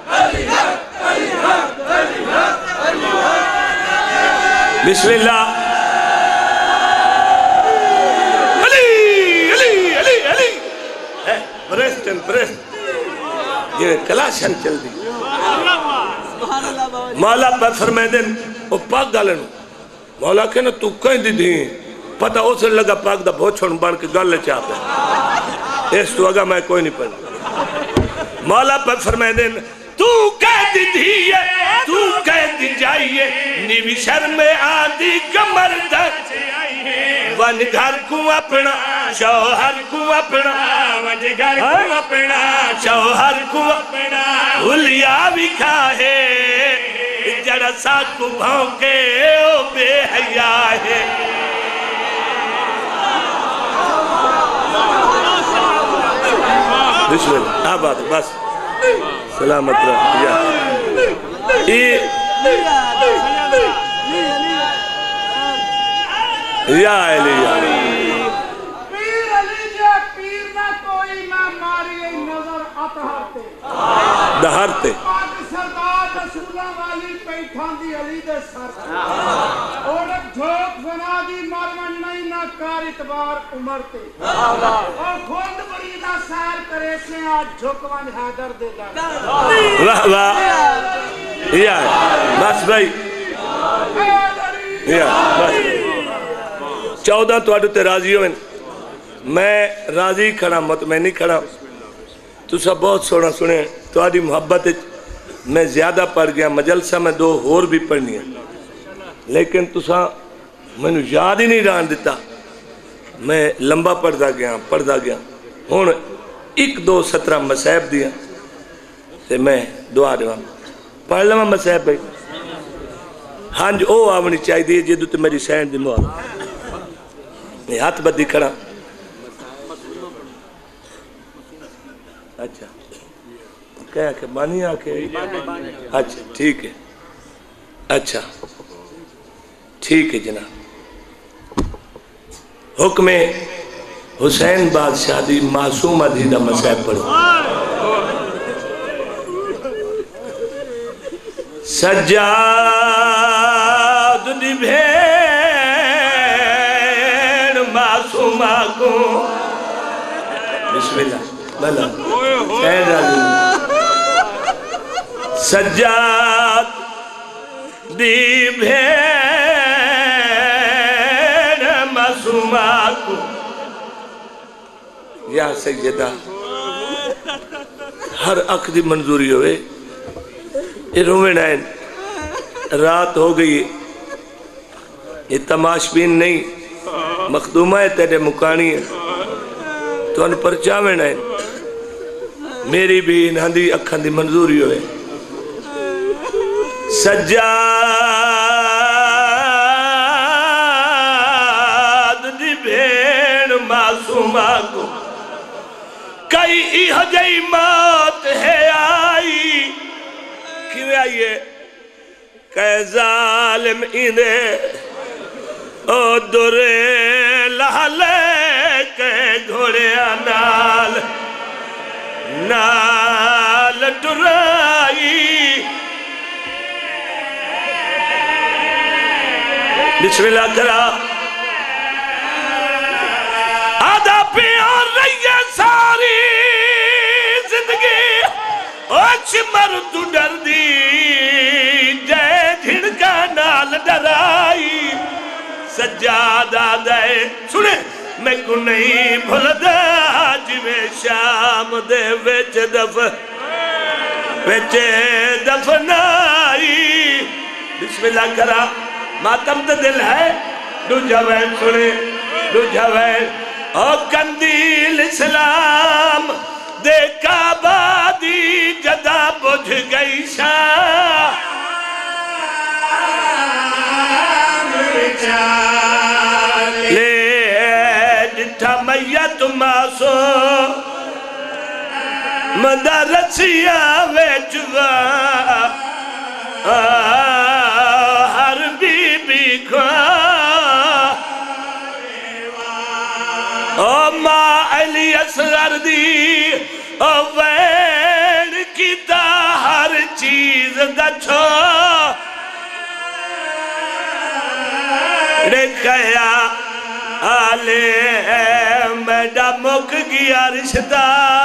بسم اللہ علی علی علی علی پریسٹن پریسٹ یہ کلاشن چل دی مولا پر فرمیدن وہ پاک گالنو مولا کہنا تو کہیں دی دی پتہ اسے لگا پاک دا بھوچھن بان کے گالے چاہتے اس تو اگا میں کوئی نہیں پڑھ مولا پر فرمیدن تو کہہ دی دی تو کہہ دی جائیے نیوی شرم آدھی کمر دا ون گھر کو اپنا شوہر کو اپنا ون گھر کو اپنا شوہر کو اپنا ہلیا بھی کھاہے جڑا سا کو بھونکے او بے حیا ہے بسم اللہ آباد بس سلامت رہا یا یا علی یا پیر علی جے پیر نہ کوئی نہ ماری نظر اتہارتے دہارتے پاک سردار رسولہ والی پیٹھان دی علی دے سر اور جھوک بنا دی مرمن نہیں نہ کار اتبار عمرتے اور خود بڑی نہ سار کرے سے آج جھوکوان حیدر دے دار واہ واہ یا بس بھائی یا بس چودہ تو آٹو تے راضی ہوئے میں راضی کھڑا مطمئن نہیں کھڑا تو سب بہت سونا سنے تو آدھی محبت میں زیادہ پڑھ گیا مجلسہ میں دو ہور بھی پڑھنی ہے لیکن تو سا میں نے یاد ہی نہیں ران دیتا میں لمبا پڑھتا گیا پڑھتا گیا ہون ایک دو سترہ مسائب دیا تے میں دعا دیا پڑھ لما مسائب بھائی ہاں جو او آمنی چاہی دی جدو تے میری سینڈ دی مولا میں ہاتھ بدی کھڑا اچھا کہا کہ بانی آکے اچھا ٹھیک ہے اچھا ٹھیک ہے جناب حکم حسین بادشاہ دی معصوم ادھیدہ مسائب پڑھو سجاد دی بھین معصومہ کو بسم اللہ بلا سید علی سجاد دی بھین معصومہ کو یا سیدہ ہر اک دی منظوری ہوئے یہ رومن آئین رات ہو گئی یہ تماشبین نہیں مخدومہ ہے تیرے مکانی ہے تو ان پر چاوین ہے میری بھی انہاں دی اکھاں دی منظوری ہوئے سجاد دی بھیڑ معصومہ کو کئی حجی موت ہے آئی کیوں آئیے کہ ظالم اندے او درے لہلے کہ گھوڑے نال نال ٹرائی بسم اللہ کرا آدھا پیار رہی ہے ساری زندگی اوچ مرد ڈر دی جے جھڑکا نال ڈرائی سجاد آدھائے سنے میں کو نہیں بھولدا جویں شام دے وچ دف وچ دفنائی بسم اللہ کرا ماتم تے دل ہے دو جوین سنے دو جوین او کندیل اسلام دے کعبہ دی جدا بجھ گئی شاہ لے جٹھا میت ماسو مدرسیاں ویچوا ہر بی بی کھوا او ماں علی اصغر دی او وین کی تا ہر چیز دا چھو رکھیا آلے میڈا مک گیا رشتہ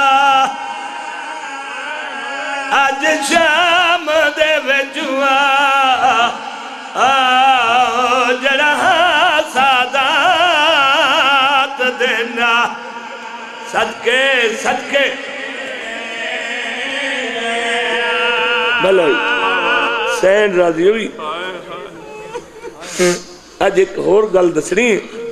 آج شام دے ویچوا جڑا سادات دینا صدقے صدقے بھلائی سین راضی ہوئی آج ایک اور گل دسنی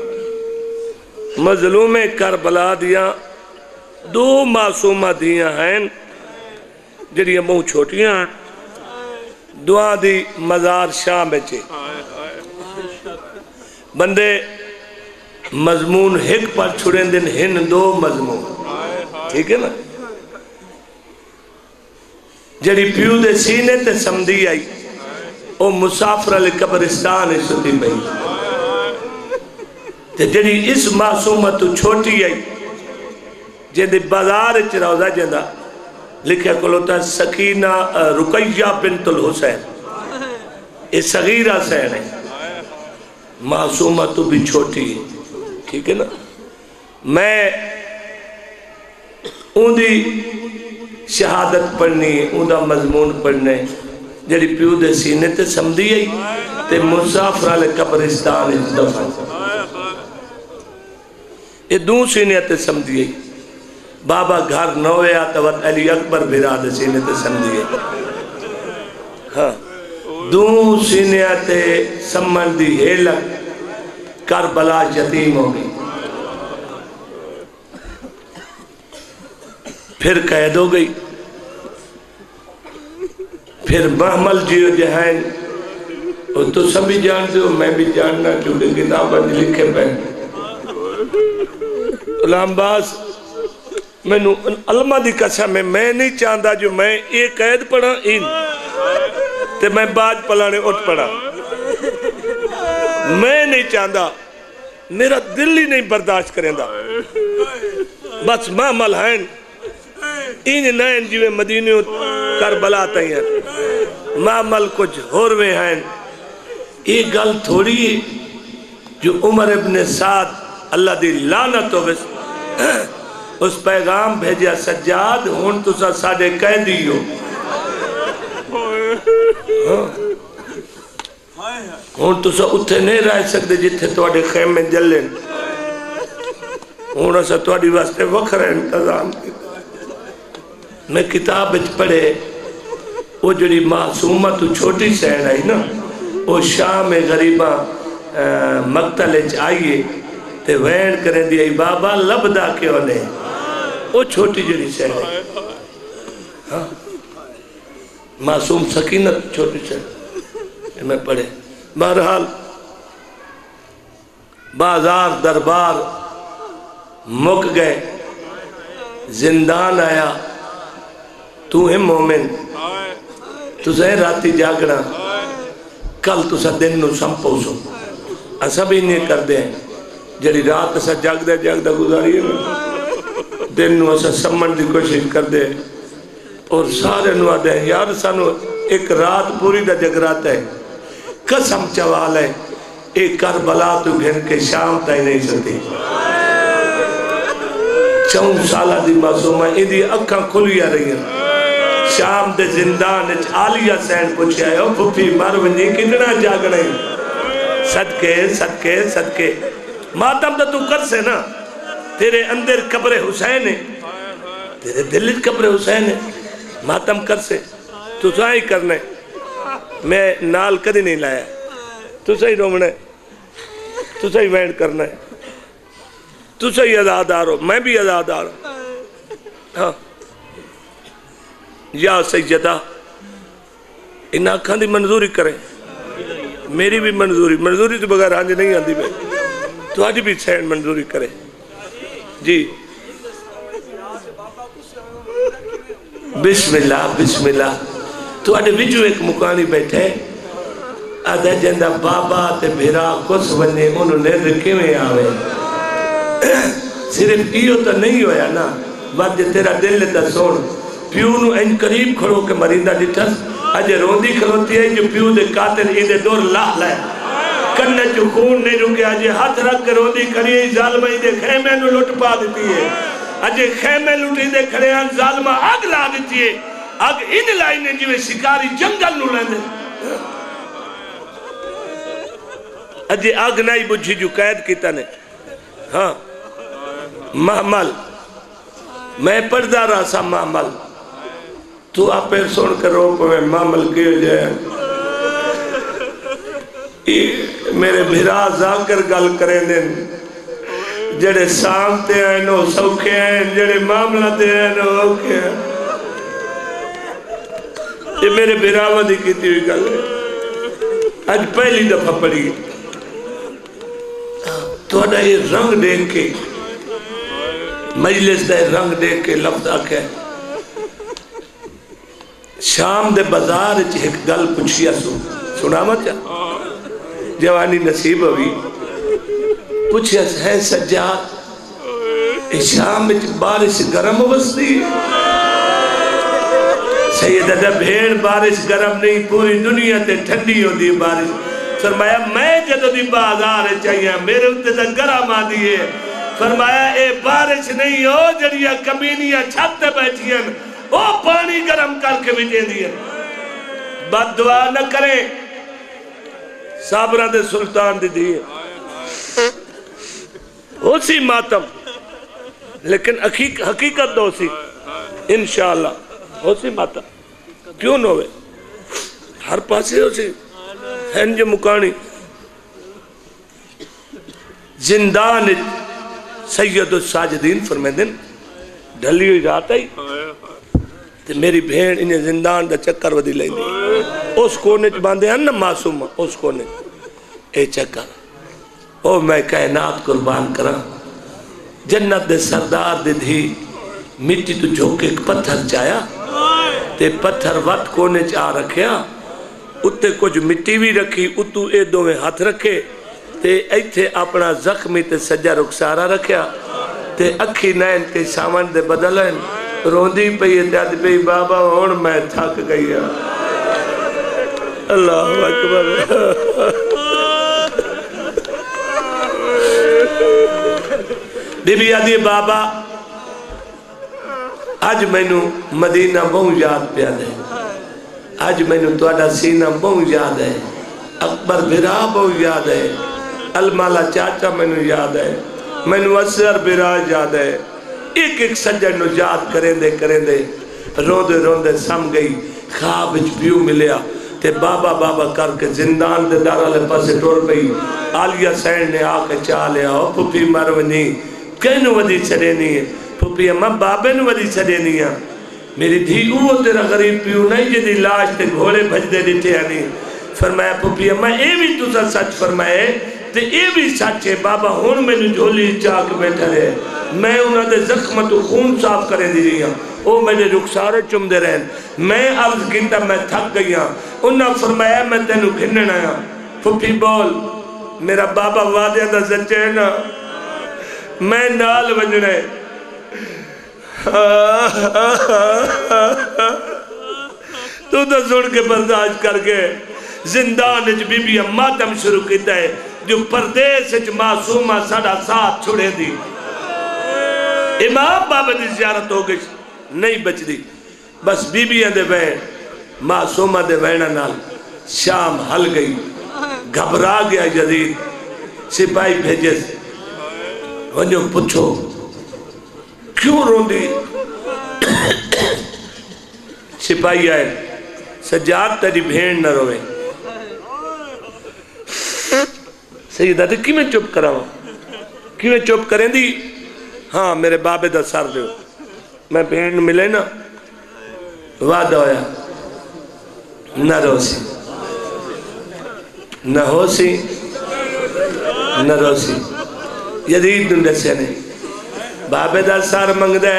مظلوم کربلا دیا دو معصومہ دیا ہیں جڑی مو چھوٹیاں دعا دی مزار شاہ بچے بندے مضمون ہک پر چھڑیں دن ہن دو مضمون ٹھیک ہے نا جڑی پیو دے سینے تے سمدھی آئی او مسافر علی قبرستان ستی بھئی تے جڑی اس معصومت چھوٹی آئی جیندے بازار چراؤزہ جیندہ لکھے کلوتا ہے سکینہ رقیہ بنت الحسین یہ صغیرہ سین ہے معصومہ تو بھی چھوٹی ہے ٹھیک ہے نا میں اون دی شہادت پڑھنی اون دا مضمون پڑھنے جڑی پیو دے سینے تے سمدھی آئی تے مسافر علی قبرستان اس دفعہ یہ دو سینے تے سمدھی آئی بابا گھر نوے آتوات علی اکبر بھیرا دے سینے تے سمدھی آئی ہاں دو سینے تے سمن دی ہیلک کربلا یتیم ہو گئی پھر قید ہو گئی پھر محمل جیو جہین اور تو سبھی جانتے ہو میں بھی جاننا کیونکہ کتاب بند لکھے پہ علام باز میں نو علمہ دی قسم ہے میں نہیں چاہتا جو میں ایک قید پڑھا ان تے میں باج پلانے اٹھ پڑھا میں نہیں چاہتا میرا دل ہی نہیں برداشت کریں دا بس محمل ہیں این نین جیوے مدینیوں کربلا تائی ہیں محمل کچھ ہوروے ہیں ایک گل تھوڑی جو عمر ابن سعد اللہ دی لعنت ہو اس پیغام بھیجیا سجاد ہون تو سا ساڑے قیدی ہو ہون تو سا اتھے نہیں رہ سکتے جتھے توڑے خیمے جلیں ہون سا توڑی واسطے وقر انتظام کی میں کتاب اچھ پڑھے وہ جڑی معصومہ تو چھوٹی سین آئی نا وہ شام غریبہ مقتل آئیے تے وین کریں دی بابا لبدا کیوں نے وہ چھوٹی جڑی سے ہے معصوم سکینت چھوٹی سے میں پڑھے بہرحال بازار دربار مک گئے زندان آیا تو ہے مومن تو سے راتی جاگنا کل تو سا دن نو سمپو سو ایسا بھی نہیں کر دیں جڑی رات ایسا جاگ دے جاگ دے گزاری ہے دن نو ایسا سمن دی کوشش کر دے اور سارے نو آ دیں یار سانو ایک رات پوری دا جگرات ہے قسم چوال ہے ایک کربلا تو گھن کے شام تائی نہیں سکتی چون سالہ دی معصومہ ایدی اکھاں کھلیا رہی ہیں شام دے زندان اچ آلیہ سین پوچھے آئے او پھوپی مارونی کتنا جاگنے صدقے صدقے صدقے ماتم دا تو کر سے نا تیرے اندر قبر حسین ہے تیرے دل قبر حسین ہے ماتم کر سے تو سائی کرنے میں نال کدی نہیں لایا تو سائی رومنے تو سائی وینڈ کرنا ہے تو سائی ازادار ہو میں بھی ازادار ہوں ہاں یا سیدہ ان آنکھاں دی منظوری کریں میری بھی منظوری منظوری تو بغیر آنجے نہیں آندی میں تو آج بھی سین منظوری کریں جی بسم اللہ بسم اللہ تو آج بھی جو ایک مکانی بیٹھے آدھے جندہ بابا تے بھیرا کس بنے انہوں نے رکھے میں آوے صرف ایو تو نہیں ہویا نا بات جے تیرا دل تا سون پیو نو این قریب کھڑو کے مریندہ ڈٹھس اجے روندی کھلوتی ہے جو پیو دے قاتل ایدے دور لاہ لائے کرنے جو خون نہیں رکے اجے ہاتھ رکھ کے روندی کھڑی ہے ظالمہ ایدے خیمے نو لٹ پا دیتی ہے اجے خیمے لٹ ایدے کھڑے ہیں ظالمہ آگ لا دیتی ہے آگ ان لائنے جو شکاری جنگل نو لیندے اجے آگ نہیں بجھی جو قید کیتا نے ہاں محمل میں پردہ رہا سا محمل تو آپ پہ سن کر روپ میں محمل کیے جائے میرے بھرا ذاکر گل کریں دن جڑے سامتے ہیں نو سوکھے ہیں جڑے معاملہ دے ہیں نو اوکے ہیں یہ میرے بھرا ودی کیتی ہوئی گل ہے آج پہلی دفعہ پڑھی تو اڈا یہ رنگ دیکھ کے مجلس دے رنگ دیکھ کے لفظ آکھے شام دے بازار چھ ایک گل پچھیا سو سنا مت جوانی نصیب ہوئی پچھیا ہے سجاد شام میں بارش گرم بستی سیدہ بھیڑ بارش گرم نہیں پوری دنیا تے ٹھنڈی ہو دی بارش فرمایا میں جدو دی بازار چاہیے میرے اتے تا گرم آ دیئے فرمایا اے بارش نہیں ہو جڑیا کمینیاں چھتے بیٹھیں او پانی گرم کر کے بھی دے دیا بد دعا نہ کریں صابرہ دے سلطان دے دیئے اسی ماتم لیکن حقیقت دو سی انشاءاللہ اسی ماتم کیوں نہ ہوئے ہر پاسے اسی ہنج مکانی زندان سید الساجدین فرمائے دن ڈھلی ہوئی رات آئی تو میری بھین انہیں زندان دا چکر ودی لئی دی اس کونے چ باندھے ہیں نا معصوم اس کونے اے چکر او میں کائنات قربان کرا جنت دے سردار دے دھی مٹی تو جھوکے پتھر چایا تے پتھر وقت کونے چ آ رکھیا اتے کچھ مٹی بھی رکھی اتو اے دو میں ہاتھ رکھے تے ایتھے اپنا زخمی تے سجا رخسارا رکھیا تے اکھی نائن تے سامان دے بدلیں روندی پئی اتیاد پئی بابا ہون میں تھک گئی ہے اللہ اکبر بی بی آدھی بابا آج میں نو مدینہ بہت یاد پیا دے آج میں نو توڑا سینہ بہت یاد ہے اکبر بھرا بہت یاد ہے المالا چاچا میں نو یاد ہے میں نو اثر بھرا یاد ہے ایک ایک سجن نو یاد کریں دے کریں دے روندے روندے سم گئی خواب اچ پیو ملیا تے بابا بابا کر کے زندان دے دارہ لے پاسے ٹور پئی آلیہ سین نے آکے چالے آؤ پھپی مرونی کہنو ودی چڑینی ہے پھپی اممہ بابے نو ودی چڑینی ہے میری دھی اوہ تیرا غریب پیو نہیں جدی لاش تے گھوڑے بھج دے دیتے آنی فرمایا پھپی اممہ اے بھی تو سا سچ فرمائے تے اے بھی سچ ہے بابا ہون میں نے جھولی چاک بیٹھا رہے میں انہوں نے زخمت و خون صاف کرے دی رہی ہوں او میرے رخسارے چم دے رہے میں عرض کیتا میں تھک گئی ہوں انہوں فرمایا میں تینو گھنن آیا پھپی بول میرا بابا وعدے دا سچے ہے نا میں نال وجنے تو تو سن کے برداشت کر کے زندان اچھ بی بی ماتم شروع کیتا ہے جو پردیس اچھ معصومہ ساڑا ساتھ چھوڑے دی امام بابا دی زیارت ہو گئی نہیں بچ دی بس بی بی دے وین معصومہ دے وینہ نال شام حل گئی گھبرا گیا یزید سپاہی بھیجے ونجو پچھو کیوں روندی سپاہی آئے سجاد تیری بھین نہ روے سیدہ تھی کیوں میں چپ کرا ہوں کیوں میں چپ کریں دی ہاں میرے بابے دا سر لے میں بھین ملے نا وعدہ ہویا نہ رو سی نہ ہو سی نہ رو سی یدید دنڈے سے نہیں بابے دا سار منگ دے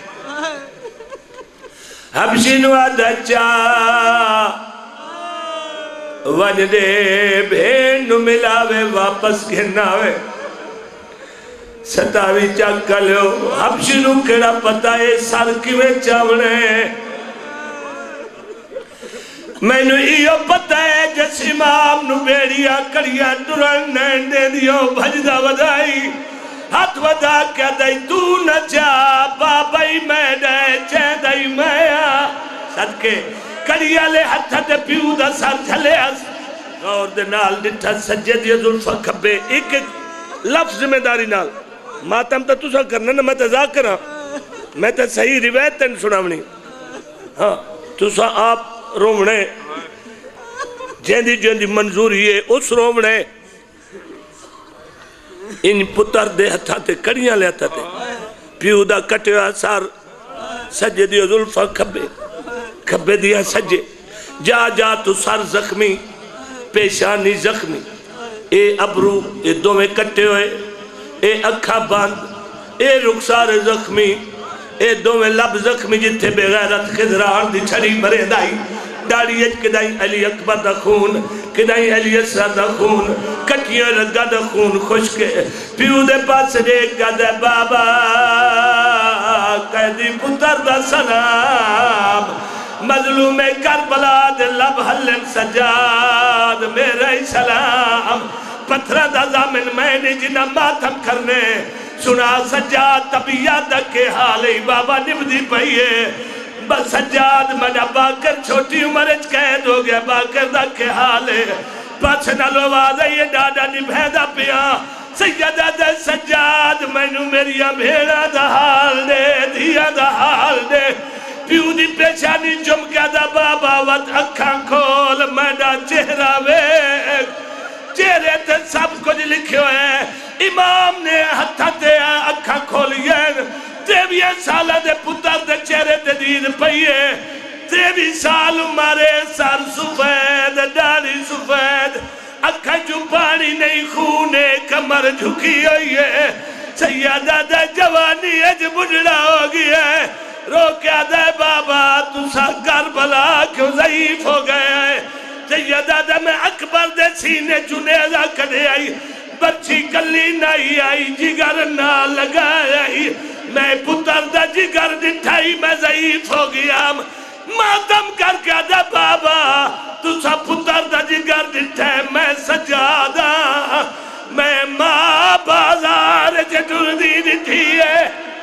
حبشی نوادہ چا ون دے بھین نو ملاوے واپس گھناوے ستاوی چاکا لیو حبشی نو کڑا پتا ہے سار کیویں چاونے میں نو ایو پتا ہے جس امام نو بیڑیا کڑیا ٹرن نین دے دیو بھجدہ ودائی ہاتھ ودا کیا دائی تو نہ جا بابائی میں دے چہ دائی میں آ صدقے کڑیا لے ہتھا دے پیو دا سر جھلے اس غور دے نال ڈٹھا سجد یا ظلفہ کھبے ایک ایک لفظ ذمہ داری نال ماتم تا تسا کرنا نا میں تزا کرا میں تا صحیح روایت تین سناونی ہاں تسا آپ رومنے جیندی جیندی منظوری ہے اس رومنے ان پتر دے ہتھا تے کڑیاں لے ہتھا تے پیو دا کٹیا سار سجے دیا ظلفہ کھبے کھبے دیا سجے جا جا تو سار زخمی پیشانی زخمی اے ابرو اے دو میں کٹے ہوئے اے اکھا باند اے رخسار زخمی اے دو میں لب زخمی جتے بغیرت خضران دی چھڑی مرے دائی داڑی اچ کدائی علی اکبر دا خون کدائی علی اسرا دا خون کٹیاں رگا دا خون خوشکے پیو دے پاس دیکھ گا دے بابا قیدی پتر دا سلام مظلوم کربلا دے لب حلن سجاد میرے سلام پتھرہ دا زامن میں نے جنہ ماتم کرنے سنا سجاد طبیعت کے حالی بابا نبدی پئیے بس سجاد مجھا باکر چھوٹی عمرچ قید ہو گیا باکر دا کے حالے پچھنا لو آدھا یہ ڈاڈا نبھیدہ پیا سیدہ دے سجاد میں نو میری بھیڑا دا حال دے دیا دا حال دے پیو دی پیشانی جم گیا دا بابا ود اکھاں کھول میں دا چہرہ ویک چہرے تے سب کچھ لکھے ہوئے امام نے ہتھا تے اکھاں کھولئے تیوی سالہ دے پتر دے چہرے تے دید پئیے تیوی سال مارے سار سفید ڈالی سفید اکھا جو پانی نہیں خونے کمر جھکی ہوئی ہے سیدہ دے جوانی اج بڑھڑا ہو گیا ہے رو کیا دے بابا تو سا کربلا کیوں ضعیف ہو گیا ہے سیدہ دے میں اکبر دے سینے چنیزہ کھڑے آئی بچی کلی نہیں آئی جگر نہ لگائی میں پتر دا جگر ڈٹھائی میں ضعیف ہو گیا ماتم کر کے دے بابا تو سا پتر دا جگر ڈٹھائی میں سجادہ میں ماں بازار جٹر دی ڈٹھی ہے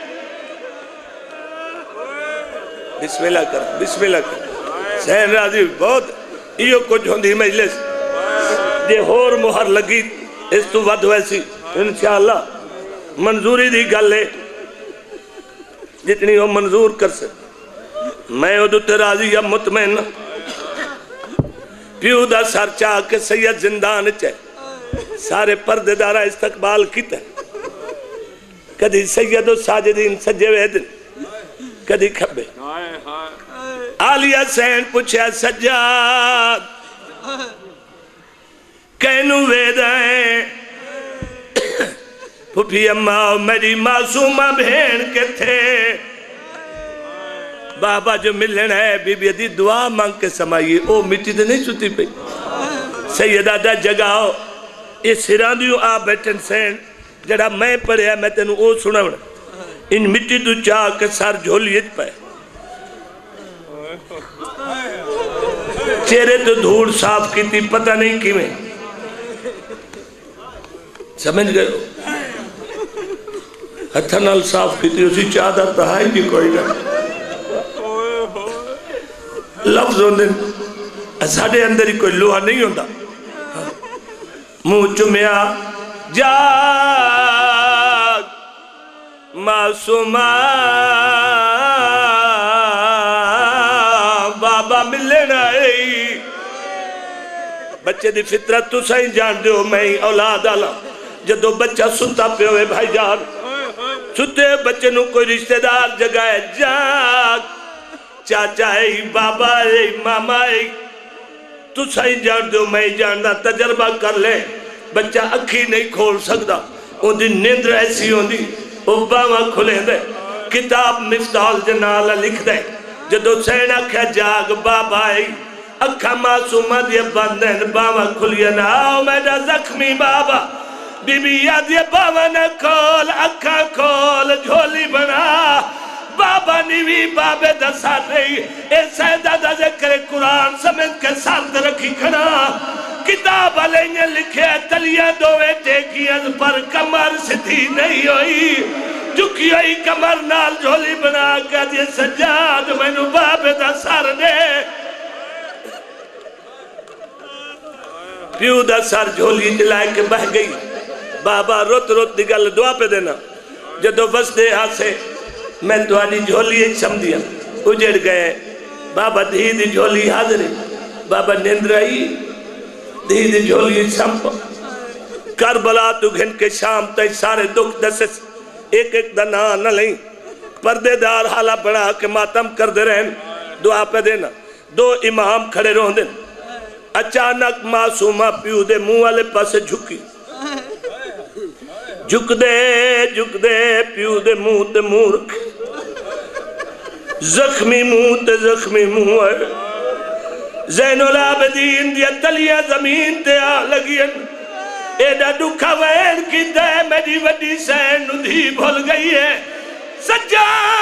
بسم اللہ کر بسم اللہ کر سین راضی بہت ایو کچھ ہوندی مجلس دے ہور مہر لگی اس تو ود ویسی انشاءاللہ منظوری دی گل ہے جتنی وہ منظور کر سے میں ادھو تے راضی یا مطمئن پیو دا سر چاہ کے سید زندان چے سارے پردے دارا استقبال کیتا کدی سید و ساجدین سجے ویدن کدی کھبے آلیہ سین پوچھا سجاد کینو ویدائیں پھپی اماں میری معصومہ بہن کے تھے بابا جو ملن ہے بی بی دی دعا مانگ کے سمائیے او مٹی دے نہیں سوتی پہ سیدہ دا جگاؤ اس سراندیوں آ بیٹھن سین جڑا میں پڑھے میں تینوں او سنا بڑا ان مٹی تو چاہ کے سار جھولیت پہ چہرے تو دھوڑ صاف کی تھی پتہ نہیں کی میں سمجھ گئے ہو ہتھنال صاف کی تھی اسی چادر تہائی کی کوئی نہ لفظ ہوندن ساڑھے اندر ہی کوئی لوہا نہیں ہوندہ منہ چمیا جاگ معصومہ بابا ملن آئی بچے دی فطرت تو سائیں جان دیو میں اولاد آلا جدو بچہ ستا پہ ہوئے بھائی جان ستے بچے نو کوئی رشتہ دار جگائے جاگ چاچا ہے بابا ہے ماما ہے تو سائیں جان دیو میں جاننا تجربہ کر لے بچہ اکھی نہیں کھول سکتا ان دی نیندر ایسی ہوں دی اوباما کھلے دے کتاب مفتاح الجنال لکھ دے جدو سینہ کھا جاگ بابا ہے اکھا معصومہ دیا بندن باما کھلیا نا آؤ میڈا زخمی بابا بی بی یاد یہ باما نہ کھول اکھا کھول جھولی بنا بابا نیوی بابے دا ساتھ رہی اے سیدہ دا ذکر قرآن سمیت کے ساتھ رکھی کھنا کتاب علیہ لکھے تلیہ دوے ٹیکی از پر کمر سدھی نہیں ہوئی جھکی ہوئی کمر نال جھولی بنا کے دے سجاد میں نو بابے دا سار دے پیو دا سار جھولی جلائے کے بہ گئی بابا روت روت نگل دعا پہ دینا جدو بس دے ہاں سے میں دوانی جھولی ایک سم دیا اجڑ گئے بابا دھی دی جھولی حاضری بابا نندرائی دھی دی جھولی ایک سم پا کربلا تو گھن کے شام تائی سارے دکھ دسس ایک ایک دنا نہ لیں پردے دار حالہ بڑھا کے ماتم کر دے رہن دعا پہ دینا دو امام کھڑے رہن دیں اچانک معصومہ پیو دے منہ والے پاسے جھکی جھک دے جھک دے پیو دے منہ تے منہ رکھ زخمی منہ تے زخمی منہ ہے زین العابدین دیا تلیہ زمین تے آ لگین ایڈا دکھا وین کی دے میری وڈی سین ندھی بھول گئی ہے سجاد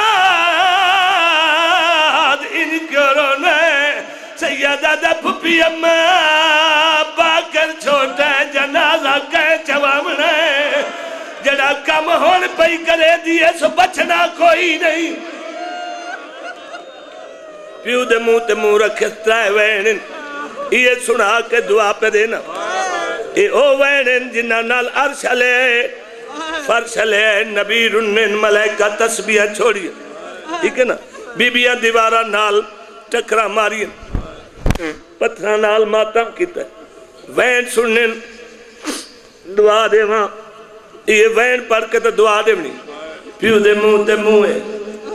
ان کیوں نے سیدہ دا پھپی اماں باکر چھوٹا جنازہ کہے چوامنے جڑا کم ہون پئی کرے دیئے سو بچنا کوئی نہیں پیو دے منہ تے منہ رکھے ترائے وینن یہ سنا کے دعا پہ دینا اے او وینن جنہ نال عرش لے فرش لے نبی رنن ملائکہ تسبیح چھوڑی ٹھیک ہے نا بی بیاں دیوارہ نال ٹکرا ماری پتھرہ نال ماتم کیتا ہے وین سنن دعا دے ماں یہ وین پڑھ کے تو دعا دے نہیں پیو دے منہ تے منہ ہے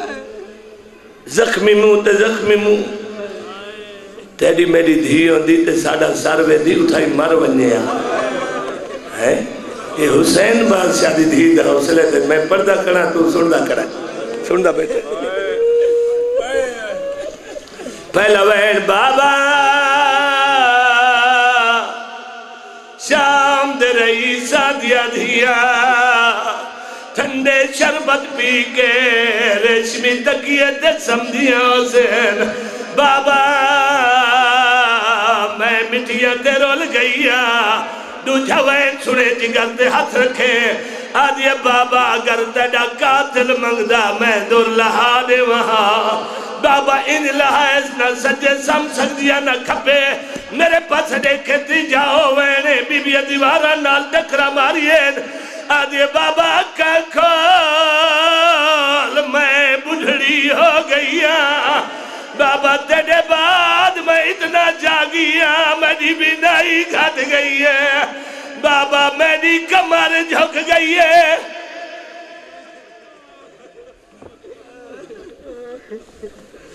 زخمی منہ تے زخمی منہ تیری میری دھی ہوندی تے ساڑا ساروے دی اٹھائی مر ونجے ہے یہ حسین بادشاہ دی دھی دا حوصلے تے میں پردہ کرنا تو سندہ کرا سندہ بیٹھے پہلا وین بابا شام دے رہی سادیا دھیا ٹھنڈے شربت پی کے ریشمی تکیے دے سمدھیا حسین بابا میں مٹیاں تے رول گئیا دو جھوین سنے جگر تے ہاتھ رکھے آدھیا بابا اگر تیڑا قاتل منگدہ میں دور لہا دے وہاں بابا ان لحائز نہ سجے سم سکدیا نہ کھپے میرے پاس دیکھے تی جاؤ وینے بی بی دیوارہ نال ڈکرا مارین آدھے بابا کا کھول میں بڑھڑی ہو گئیا بابا تیرے بعد میں اتنا جاگیا میں میری بینائی گھٹ گئی ہے، بابا میری کمر جھک گئی ہے۔